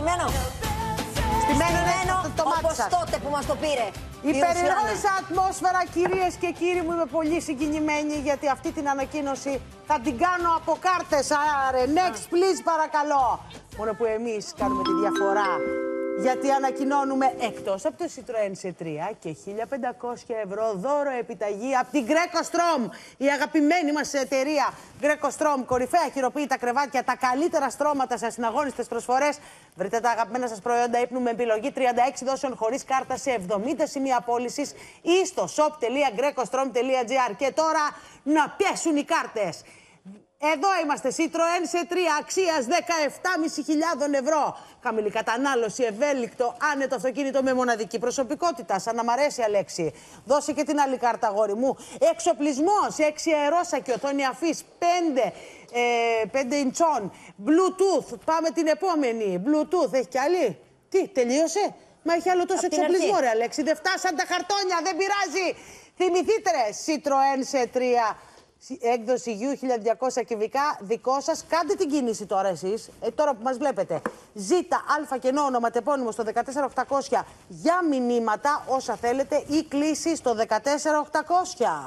Στημένο. Στημένο, ναι, το όπως τότε που μας το πήρε. Η περιρόησα ατμόσφαιρα, κυρίες και κύριοι μου, είμαι πολύ συγκινημένη γιατί αυτή την ανακοίνωση θα την κάνω από κάρτες. Άρε, next please παρακαλώ. Μόνο που εμείς κάνουμε τη διαφορά. Γιατί ανακοινώνουμε εκτός από το Citroën σι τρία και χίλια πεντακόσια ευρώ δώρο επιταγή από την Greco-Strom. Η αγαπημένη μας εταιρεία Greco-Strom, κορυφαία χειροποίητα κρεβάτια, τα καλύτερα στρώματα σε ασυναγώνιστες προσφορές. Βρείτε τα αγαπημένα σας προϊόντα ύπνου με επιλογή τριάντα έξι δόσεων χωρίς κάρτα σε εβδομήντα σημεία πώλησης ή στο shop τελεία greco-strom τελεία gr. Και τώρα να πιέσουν οι κάρτες. Εδώ είμαστε, Citroën σι τρία αξίας δεκαεπτά χιλιάδες πεντακόσια ευρώ. Χαμηλή κατανάλωση, ευέλικτο, άνετο αυτοκίνητο με μοναδική προσωπικότητα. Σαν να μ' αρέσει, Αλέξη. Δώσε και την άλλη κάρτα, αγόρι μου. Εξοπλισμός, έξι αερόσακη, οθόνη αφής, πέντε, ε, πέντε ιντσών. Bluetooth, πάμε την επόμενη. Bluetooth, έχει κι άλλη. Τι, τελείωσε? Μα έχει άλλο τόσο εξοπλισμό, ρε Αλέξη. Δεν φτάσαν τα χαρτόνια, δεν πειράζει. Θυμηθείτε, ρε, Citroën σι τρία. Έκδοση γιου χίλια διακόσια κυβικά, δικό σας. Κάντε την κίνηση τώρα εσείς, ε, τώρα που μας βλέπετε. Ζήτα, αλφα κενό, ονοματεπώνυμο στο δεκατέσσερα οκτακόσια για μηνύματα, όσα θέλετε, ή κλήση στο δεκατέσσερα οκτακόσια.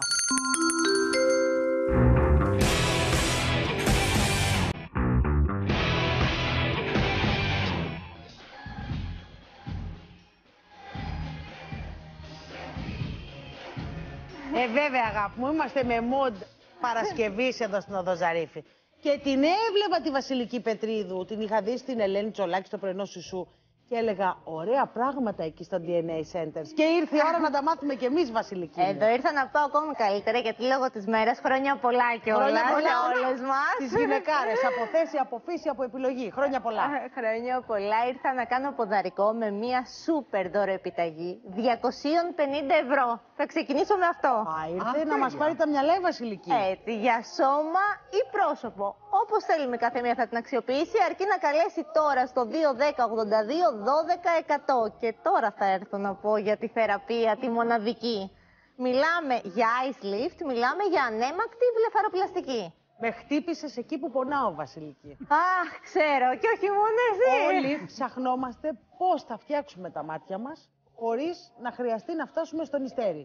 Ε, βέβαια, αγάπη μου, είμαστε με μοντ Παρασκευής εδώ στην Οδό Ζαρίφη. Και την έβλεπα τη Βασιλική Πετρίδου, την είχα δει στην Ελένη Τσολάκη στο πρωινό Σουσού. Και έλεγα, ωραία πράγματα εκεί στο ντι εν έι Centers. Και ήρθε η ώρα να τα μάθουμε κι εμείς, Βασιλική. Εδώ ήρθα να πω ακόμη καλύτερα, γιατί λόγω της μέρας χρόνια πολλά και όλα για όλες μας. Τις γυναικάρες, από θέση, από φύση, από επιλογή. Χρόνια πολλά. Χρόνια πολλά. Ήρθα να κάνω ποδαρικό με μία σούπερ δώρο επιταγή διακόσια πενήντα ευρώ. Θα ξεκινήσω με αυτό. Α, ήρθε να μας πάρει τα μυαλά η Βασιλική. Έτσι, για σώμα ή πρόσωπο. Όπως θέλουμε κάθε μία θα την αξιοποιήσει, αρκεί να καλέσει τώρα στο δύο δέκα ογδόντα δύο δώδεκα εκατό. Και τώρα θα έρθω να πω για τη θεραπεία, τη μοναδική. Μιλάμε για ice lift, μιλάμε για ανέμακτη βλεφαροπλαστική. Με χτύπησες εκεί που πονάω, Βασιλική. Αχ, ξέρω, και όχι μόνο εσύ. Όλοι ψαχνόμαστε πώς θα φτιάξουμε τα μάτια μας χωρίς να χρειαστεί να φτάσουμε στον ιστέρι.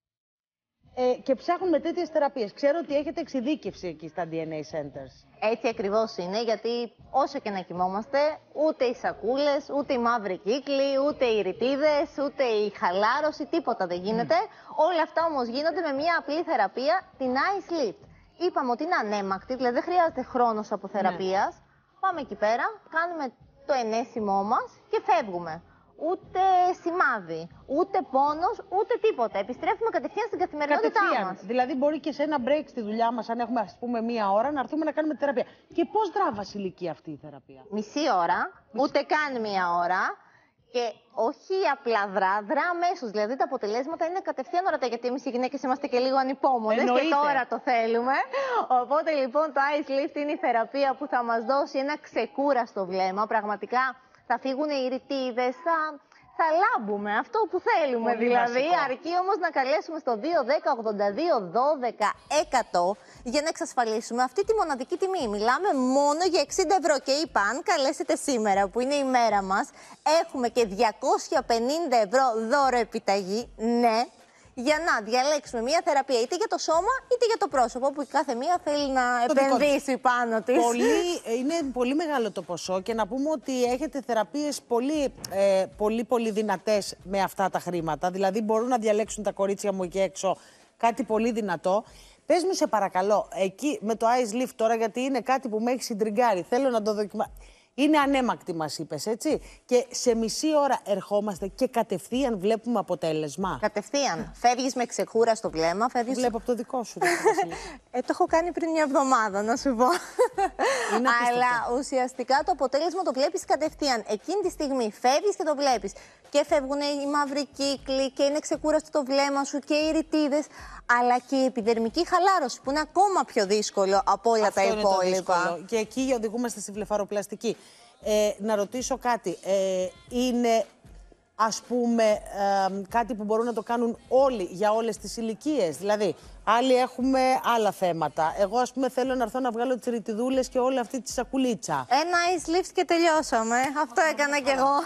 Ε, και ψάχνουμε τέτοιες θεραπείες. Ξέρω ότι έχετε εξειδίκευση εκεί στα ντι εν έι Centers. Έτσι ακριβώς είναι, γιατί όσο και να κοιμόμαστε, ούτε οι σακούλες, ούτε οι μαύροι κύκλοι, ούτε οι ρητίδες, ούτε η χαλάρωση, τίποτα δεν γίνεται. Mm. Όλα αυτά όμως γίνονται με μια απλή θεραπεία, την ice lift. Είπαμε ότι είναι ανέμακτη, δηλαδή δεν χρειάζεται χρόνος από θεραπείας. Mm. Πάμε εκεί πέρα, κάνουμε το ενέσιμό μας και φεύγουμε. Ούτε σημάδι, ούτε πόνος, ούτε τίποτα. Επιστρέφουμε κατευθείαν στην καθημερινότητά μας. Δηλαδή, μπορεί και σε ένα break στη δουλειά μας, αν έχουμε ας πούμε μία ώρα, να έρθουμε να κάνουμε τη θεραπεία. Και πώς δρά, Βασιλική, αυτή η θεραπεία? Μισή ώρα, Μισή... ούτε καν μία ώρα. Και όχι απλά δρά, δρά αμέσως. Δηλαδή, τα αποτελέσματα είναι κατευθείαν ορατά. Γιατί εμείς οι γυναίκες είμαστε και λίγο ανυπόμονες και τώρα το θέλουμε. Οπότε λοιπόν το ice lift είναι η θεραπεία που θα μας δώσει ένα ξεκούραστο βλέμμα. Πραγματικά. Θα φύγουν οι ρητίδες, θα, θα λάμπουμε αυτό που θέλουμε. Πολύ δηλαδή. Βασικό. Αρκεί όμως να καλέσουμε στο δύο δέκα ογδόντα δύο δώδεκα εκατό για να εξασφαλίσουμε αυτή τη μοναδική τιμή. Μιλάμε μόνο για εξήντα ευρώ και είπα, αν καλέσετε σήμερα που είναι η μέρα μας, έχουμε και διακόσια πενήντα ευρώ δώρο επιταγή. Ναι. Για να διαλέξουμε μια θεραπεία είτε για το σώμα είτε για το πρόσωπο, που κάθε μία θέλει να το επενδύσει πάνω της. Πολύ, είναι πολύ μεγάλο το ποσό και να πούμε ότι έχετε θεραπείες πολύ, ε, πολύ, πολύ δυνατές με αυτά τα χρήματα. Δηλαδή μπορούν να διαλέξουν τα κορίτσια μου εκεί έξω κάτι πολύ δυνατό. Πες μου σε παρακαλώ, εκεί με το ice lift τώρα, γιατί είναι κάτι που με έχει συντριγκάρει, θέλω να το δοκιμάσω. Είναι ανέμακτη, μας είπες, έτσι. Και σε μισή ώρα ερχόμαστε και κατευθείαν βλέπουμε αποτέλεσμα. Κατευθείαν. Φεύγεις με ξεκούραστο βλέμμα. Φεύγεις... Βλέπω από το δικό σου. ε, το έχω κάνει πριν μια εβδομάδα, να σου πω. Αλλά ουσιαστικά το αποτέλεσμα το βλέπεις κατευθείαν. Εκείνη τη στιγμή φεύγεις και το βλέπεις. Και φεύγουν οι μαύροι κύκλοι και είναι ξεκούραστο το βλέμμα σου και οι ρητίδες. Αλλά και η επιδερμική χαλάρωση που είναι ακόμα πιο δύσκολο από όλα αυτό τα είναι υπόλοιπα. Το και εκεί οδηγούμαστε στη βλεφαροπλαστική. Ε, να ρωτήσω κάτι. Ε, είναι ας πούμε, ε, κάτι που μπορούν να το κάνουν όλοι για όλες τις ηλικίες. Δηλαδή, άλλοι έχουμε άλλα θέματα. Εγώ, ας πούμε, θέλω να έρθω να βγάλω τις ρητιδούλες και όλη αυτή τη σακουλίτσα. Ένα ice lift και τελειώσαμε. Αυτό έκανα κι εγώ.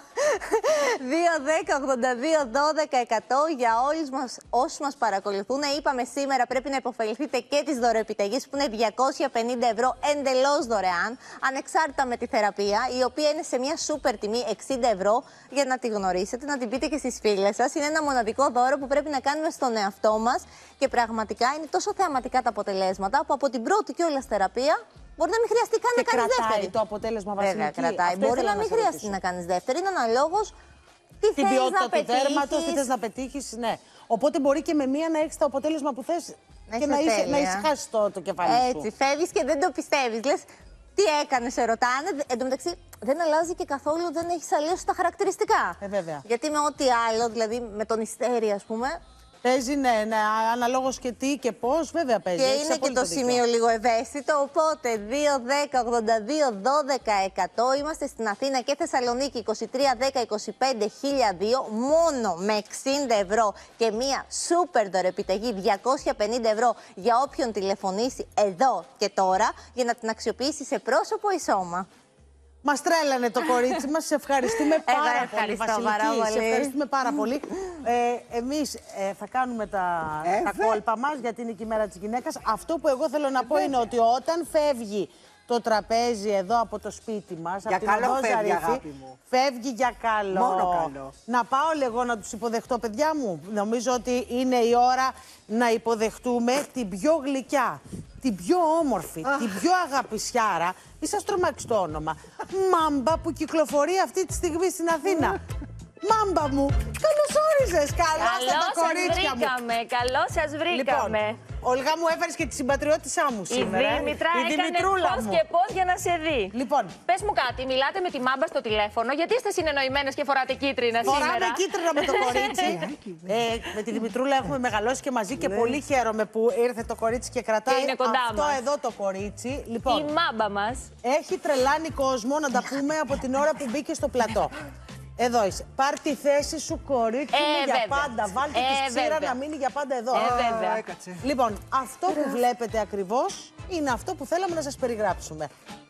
δύο, δέκα, ογδόντα δύο, δώδεκα, εκατό για όλους μας όσους μας παρακολουθούν. Είπαμε σήμερα πρέπει να υποφεληθείτε και τις δωρεοεπιταγής που είναι διακόσια πενήντα ευρώ εντελώς δωρεάν, ανεξάρτητα με τη θεραπεία, η οποία είναι σε μια σούπερ τιμή εξήντα ευρώ για να τη γνωρίσετε, να την πείτε και στις φίλες σας. Είναι ένα μοναδικό δώρο που πρέπει να κάνουμε στον εαυτό μας και πραγματικά είναι τόσο θεαματικά τα αποτελέσματα που από την πρώτη κιόλας θεραπεία μπορεί να μην χρειαστεί καν να κάνεις δεύτερη. Το αποτέλεσμα βασιλική. Βέβαια, κρατάει. Αυτό μπορεί να μην να χρειαστεί να κάνεις δεύτερη. Είναι αναλόγως τι την θέλεις ποιότητα να του δέρματος, τι θες να πετύχεις. Ναι. Οπότε μπορεί και με μία να έχεις το αποτέλεσμα που θες και να, είσαι, να ησυχάσεις το, το κεφάλι σου. Έτσι, φεύγεις και δεν το πιστεύεις. Λες, τι έκανε, σε ρωτάνε. Εν τω μεταξύ, δεν αλλάζει και καθόλου, δεν έχει αλλίωση τα χαρακτηριστικά. Ε, βέβαια. Γιατί με ό,τι άλλο, δηλαδή με τον Ιστέρι, ας πούμε. Παίζει, ναι, ναι, αναλόγως και τι και πώς, βέβαια παίζει. Και είναι και το σημείο λίγο ευαίσθητο. Οπότε δύο, δέκα, ογδόντα δύο, δώδεκα, εκατό. Είμαστε στην Αθήνα και Θεσσαλονίκη είκοσι τρία, δέκα, είκοσι πέντε, χίλια δύο. Μόνο με εξήντα ευρώ και μία σούπερ δωρεοεπιταγή διακόσια πενήντα ευρώ για όποιον τηλεφωνήσει εδώ και τώρα για να την αξιοποιήσει σε πρόσωπο ή σώμα. Μας τρέλανε το κορίτσι μας, σε ευχαριστούμε πάρα Εγώ πολύ, Βασιλική, σε ευχαριστούμε πάρα πολύ. Ε, εμείς ε, θα κάνουμε τα, τα κόλπα μας γιατί είναι και η μέρα της γυναίκας. Αυτό που εγώ θέλω να πω είναι ότι όταν φεύγει το τραπέζι εδώ από το σπίτι μας, για από καλό την φεύγει, Οδό αγάπη μου. Φεύγει για καλό. Μόνο καλό. Να πάω λίγο να τους υποδεχτώ, παιδιά μου. Νομίζω ότι είναι η ώρα να υποδεχτούμε την πιο γλυκιά, την πιο όμορφη, την πιο αγαπησιάρα. Μη σας τρομάξει το όνομα. Μάμπα που κυκλοφορεί αυτή τη στιγμή στην Αθήνα. Μάμπα μου, καλώς όριζες. Καλώς τα κορίτσια μου. βρήκαμε, καλώς σας βρήκαμε. Λοιπόν, Όλγα μου, έφερες και τη συμπατριώτησά μου σήμερα. Η Δήμητρα η έκανε πώς μου. και πώς για να σε δει. Λοιπόν, πες μου κάτι, μιλάτε με τη Μάμπα στο τηλέφωνο, γιατί είστε συνεννοημένες και φοράτε κίτρινα σήμερα. Φοράμε κίτρινα με το κορίτσι. ε, με τη Δημητρούλα έχουμε μεγαλώσει και μαζί και πολύ χαίρομαι που ήρθε το κορίτσι και κρατάει και είναι κοντά αυτό μας. εδώ το κορίτσι. Λοιπόν, η Μάμπα μας έχει τρελάνει κόσμο, να τα πούμε, από την ώρα που μπήκε στο πλατό. Εδώ είσαι. Πάρ' τη θέση σου, κορίτσι μου, ε, για βέβαια. πάντα. Βάλτε ε, τη ξύρα βέβαια. να μείνει για πάντα εδώ. Ε, βέβαια. Λοιπόν, αυτό που βλέπετε ακριβώς είναι αυτό που θέλαμε να σας περιγράψουμε.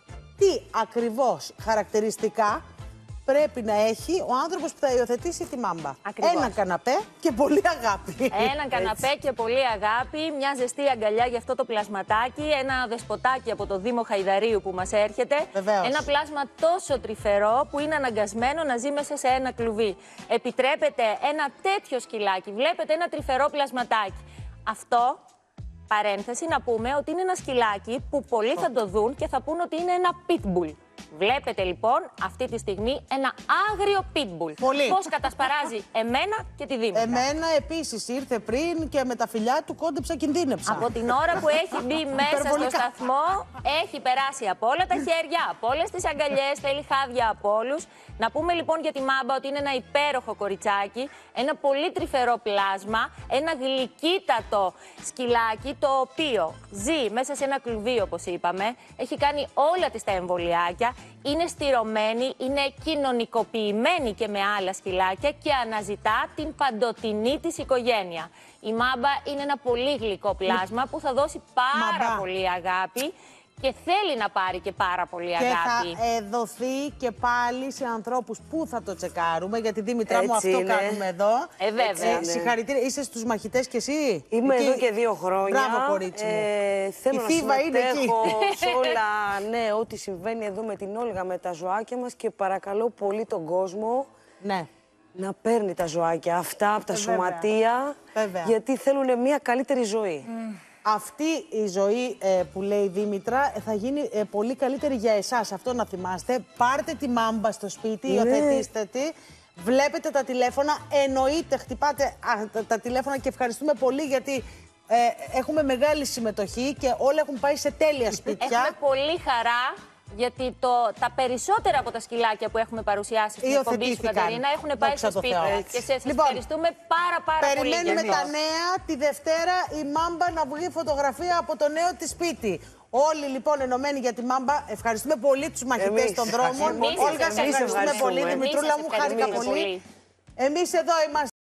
Τι ακριβώς χαρακτηριστικά πρέπει να έχει ο άνθρωπος που θα υιοθετήσει τη Μάμπα. Ακριβώς. Ένα καναπέ και πολύ αγάπη. Ένα καναπέ και πολύ αγάπη, μια ζεστή αγκαλιά για αυτό το πλασματάκι, ένα δεσποτάκι από το Δήμο Χαϊδαρίου που μας έρχεται. Βεβαίως. Ένα πλάσμα τόσο τρυφερό που είναι αναγκασμένο να ζει μέσα σε ένα κλουβί. Επιτρέπεται ένα τέτοιο σκυλάκι, βλέπετε ένα τρυφερό πλασματάκι. Αυτό, παρένθεση, να πούμε ότι είναι ένα σκυλάκι που πολλοί θα το δουν και θα πούν ότι είναι ένα pitbull. Βλέπετε λοιπόν αυτή τη στιγμή ένα άγριο pitbull. Πολύ. Πώς κατασπαράζει εμένα και τη Δήμητρα. Εμένα επίσης ήρθε πριν και με τα φιλιά του κόντεψα, κινδύνεψα. Από την ώρα που έχει μπει μέσα στο σταθμό, έχει περάσει από όλα τα χέρια, από όλες τις αγκαλιές, θέλει χάδια από όλους. Να πούμε λοιπόν για τη Μάμπα ότι είναι ένα υπέροχο κοριτσάκι, ένα πολύ τρυφερό πλάσμα, ένα γλυκύτατο σκυλάκι, το οποίο ζει μέσα σε ένα κλουβί, όπως είπαμε, έχει κάνει όλα της τα εμβολιάκια, είναι στηρωμένη, είναι κοινωνικοποιημένη και με άλλα σκυλάκια και αναζητά την παντοτινή της οικογένεια. Η Μάμπα είναι ένα πολύ γλυκό πλάσμα που θα δώσει πάρα Μαμπά. πολύ αγάπη και θέλει να πάρει και πάρα πολύ και αγάπη. Και θα ε, δοθεί και πάλι σε ανθρώπους που θα το τσεκάρουμε, γιατί Δήμητρα μου Έτσι αυτό είναι. κάνουμε εδώ. Ε, βέβαια. Ε, συγχαρητήρια. Είσαι στους μαχητές κι εσύ. Είμαι εκεί. εδώ και δύο χρόνια. Μπράβο, κορίτσι μου. Ε, θέλω Η να Θήβα είναι εκεί. συμμετέχω σε όλα, ναι, ό,τι συμβαίνει εδώ με την Όλγα, με τα ζωάκια μας και παρακαλώ πολύ τον κόσμο ναι. να παίρνει τα ζωάκια αυτά από τα Ε, βέβαια. σωματεία, Βέβαια. γιατί θέλουν μια καλύτερη ζωή. Mm. Αυτή η ζωή ε, που λέει η Δήμητρα θα γίνει ε, πολύ καλύτερη για εσάς. Αυτό να θυμάστε. Πάρτε τη Μάμπα στο σπίτι, Ναι. υιοθετήστε τη. Βλέπετε τα τηλέφωνα, εννοείται χτυπάτε α, τα, τα τηλέφωνα και ευχαριστούμε πολύ γιατί ε, έχουμε μεγάλη συμμετοχή και όλα έχουν πάει σε τέλεια σπίτια. Έχουμε πολύ χαρά. Γιατί το, τα περισσότερα από τα σκυλάκια που έχουμε παρουσιάσει στην εκπομπή σου, Κατερίνα, έχουν πάει στο σπίτι. Και σε λοιπόν, ευχαριστούμε πάρα πάρα πολύ. Περιμένουμε τα νέα τη Δευτέρα η Μάμπα να βγει φωτογραφία από το νέο της σπίτι. Όλοι λοιπόν ενωμένοι για τη Μάμπα. Ευχαριστούμε πολύ τους μαχητές των δρόμων. Όλγα, σε ευχαριστούμε πολύ. Δημητρούλα μου, χάρηκα πολύ. Εμείς εδώ είμαστε.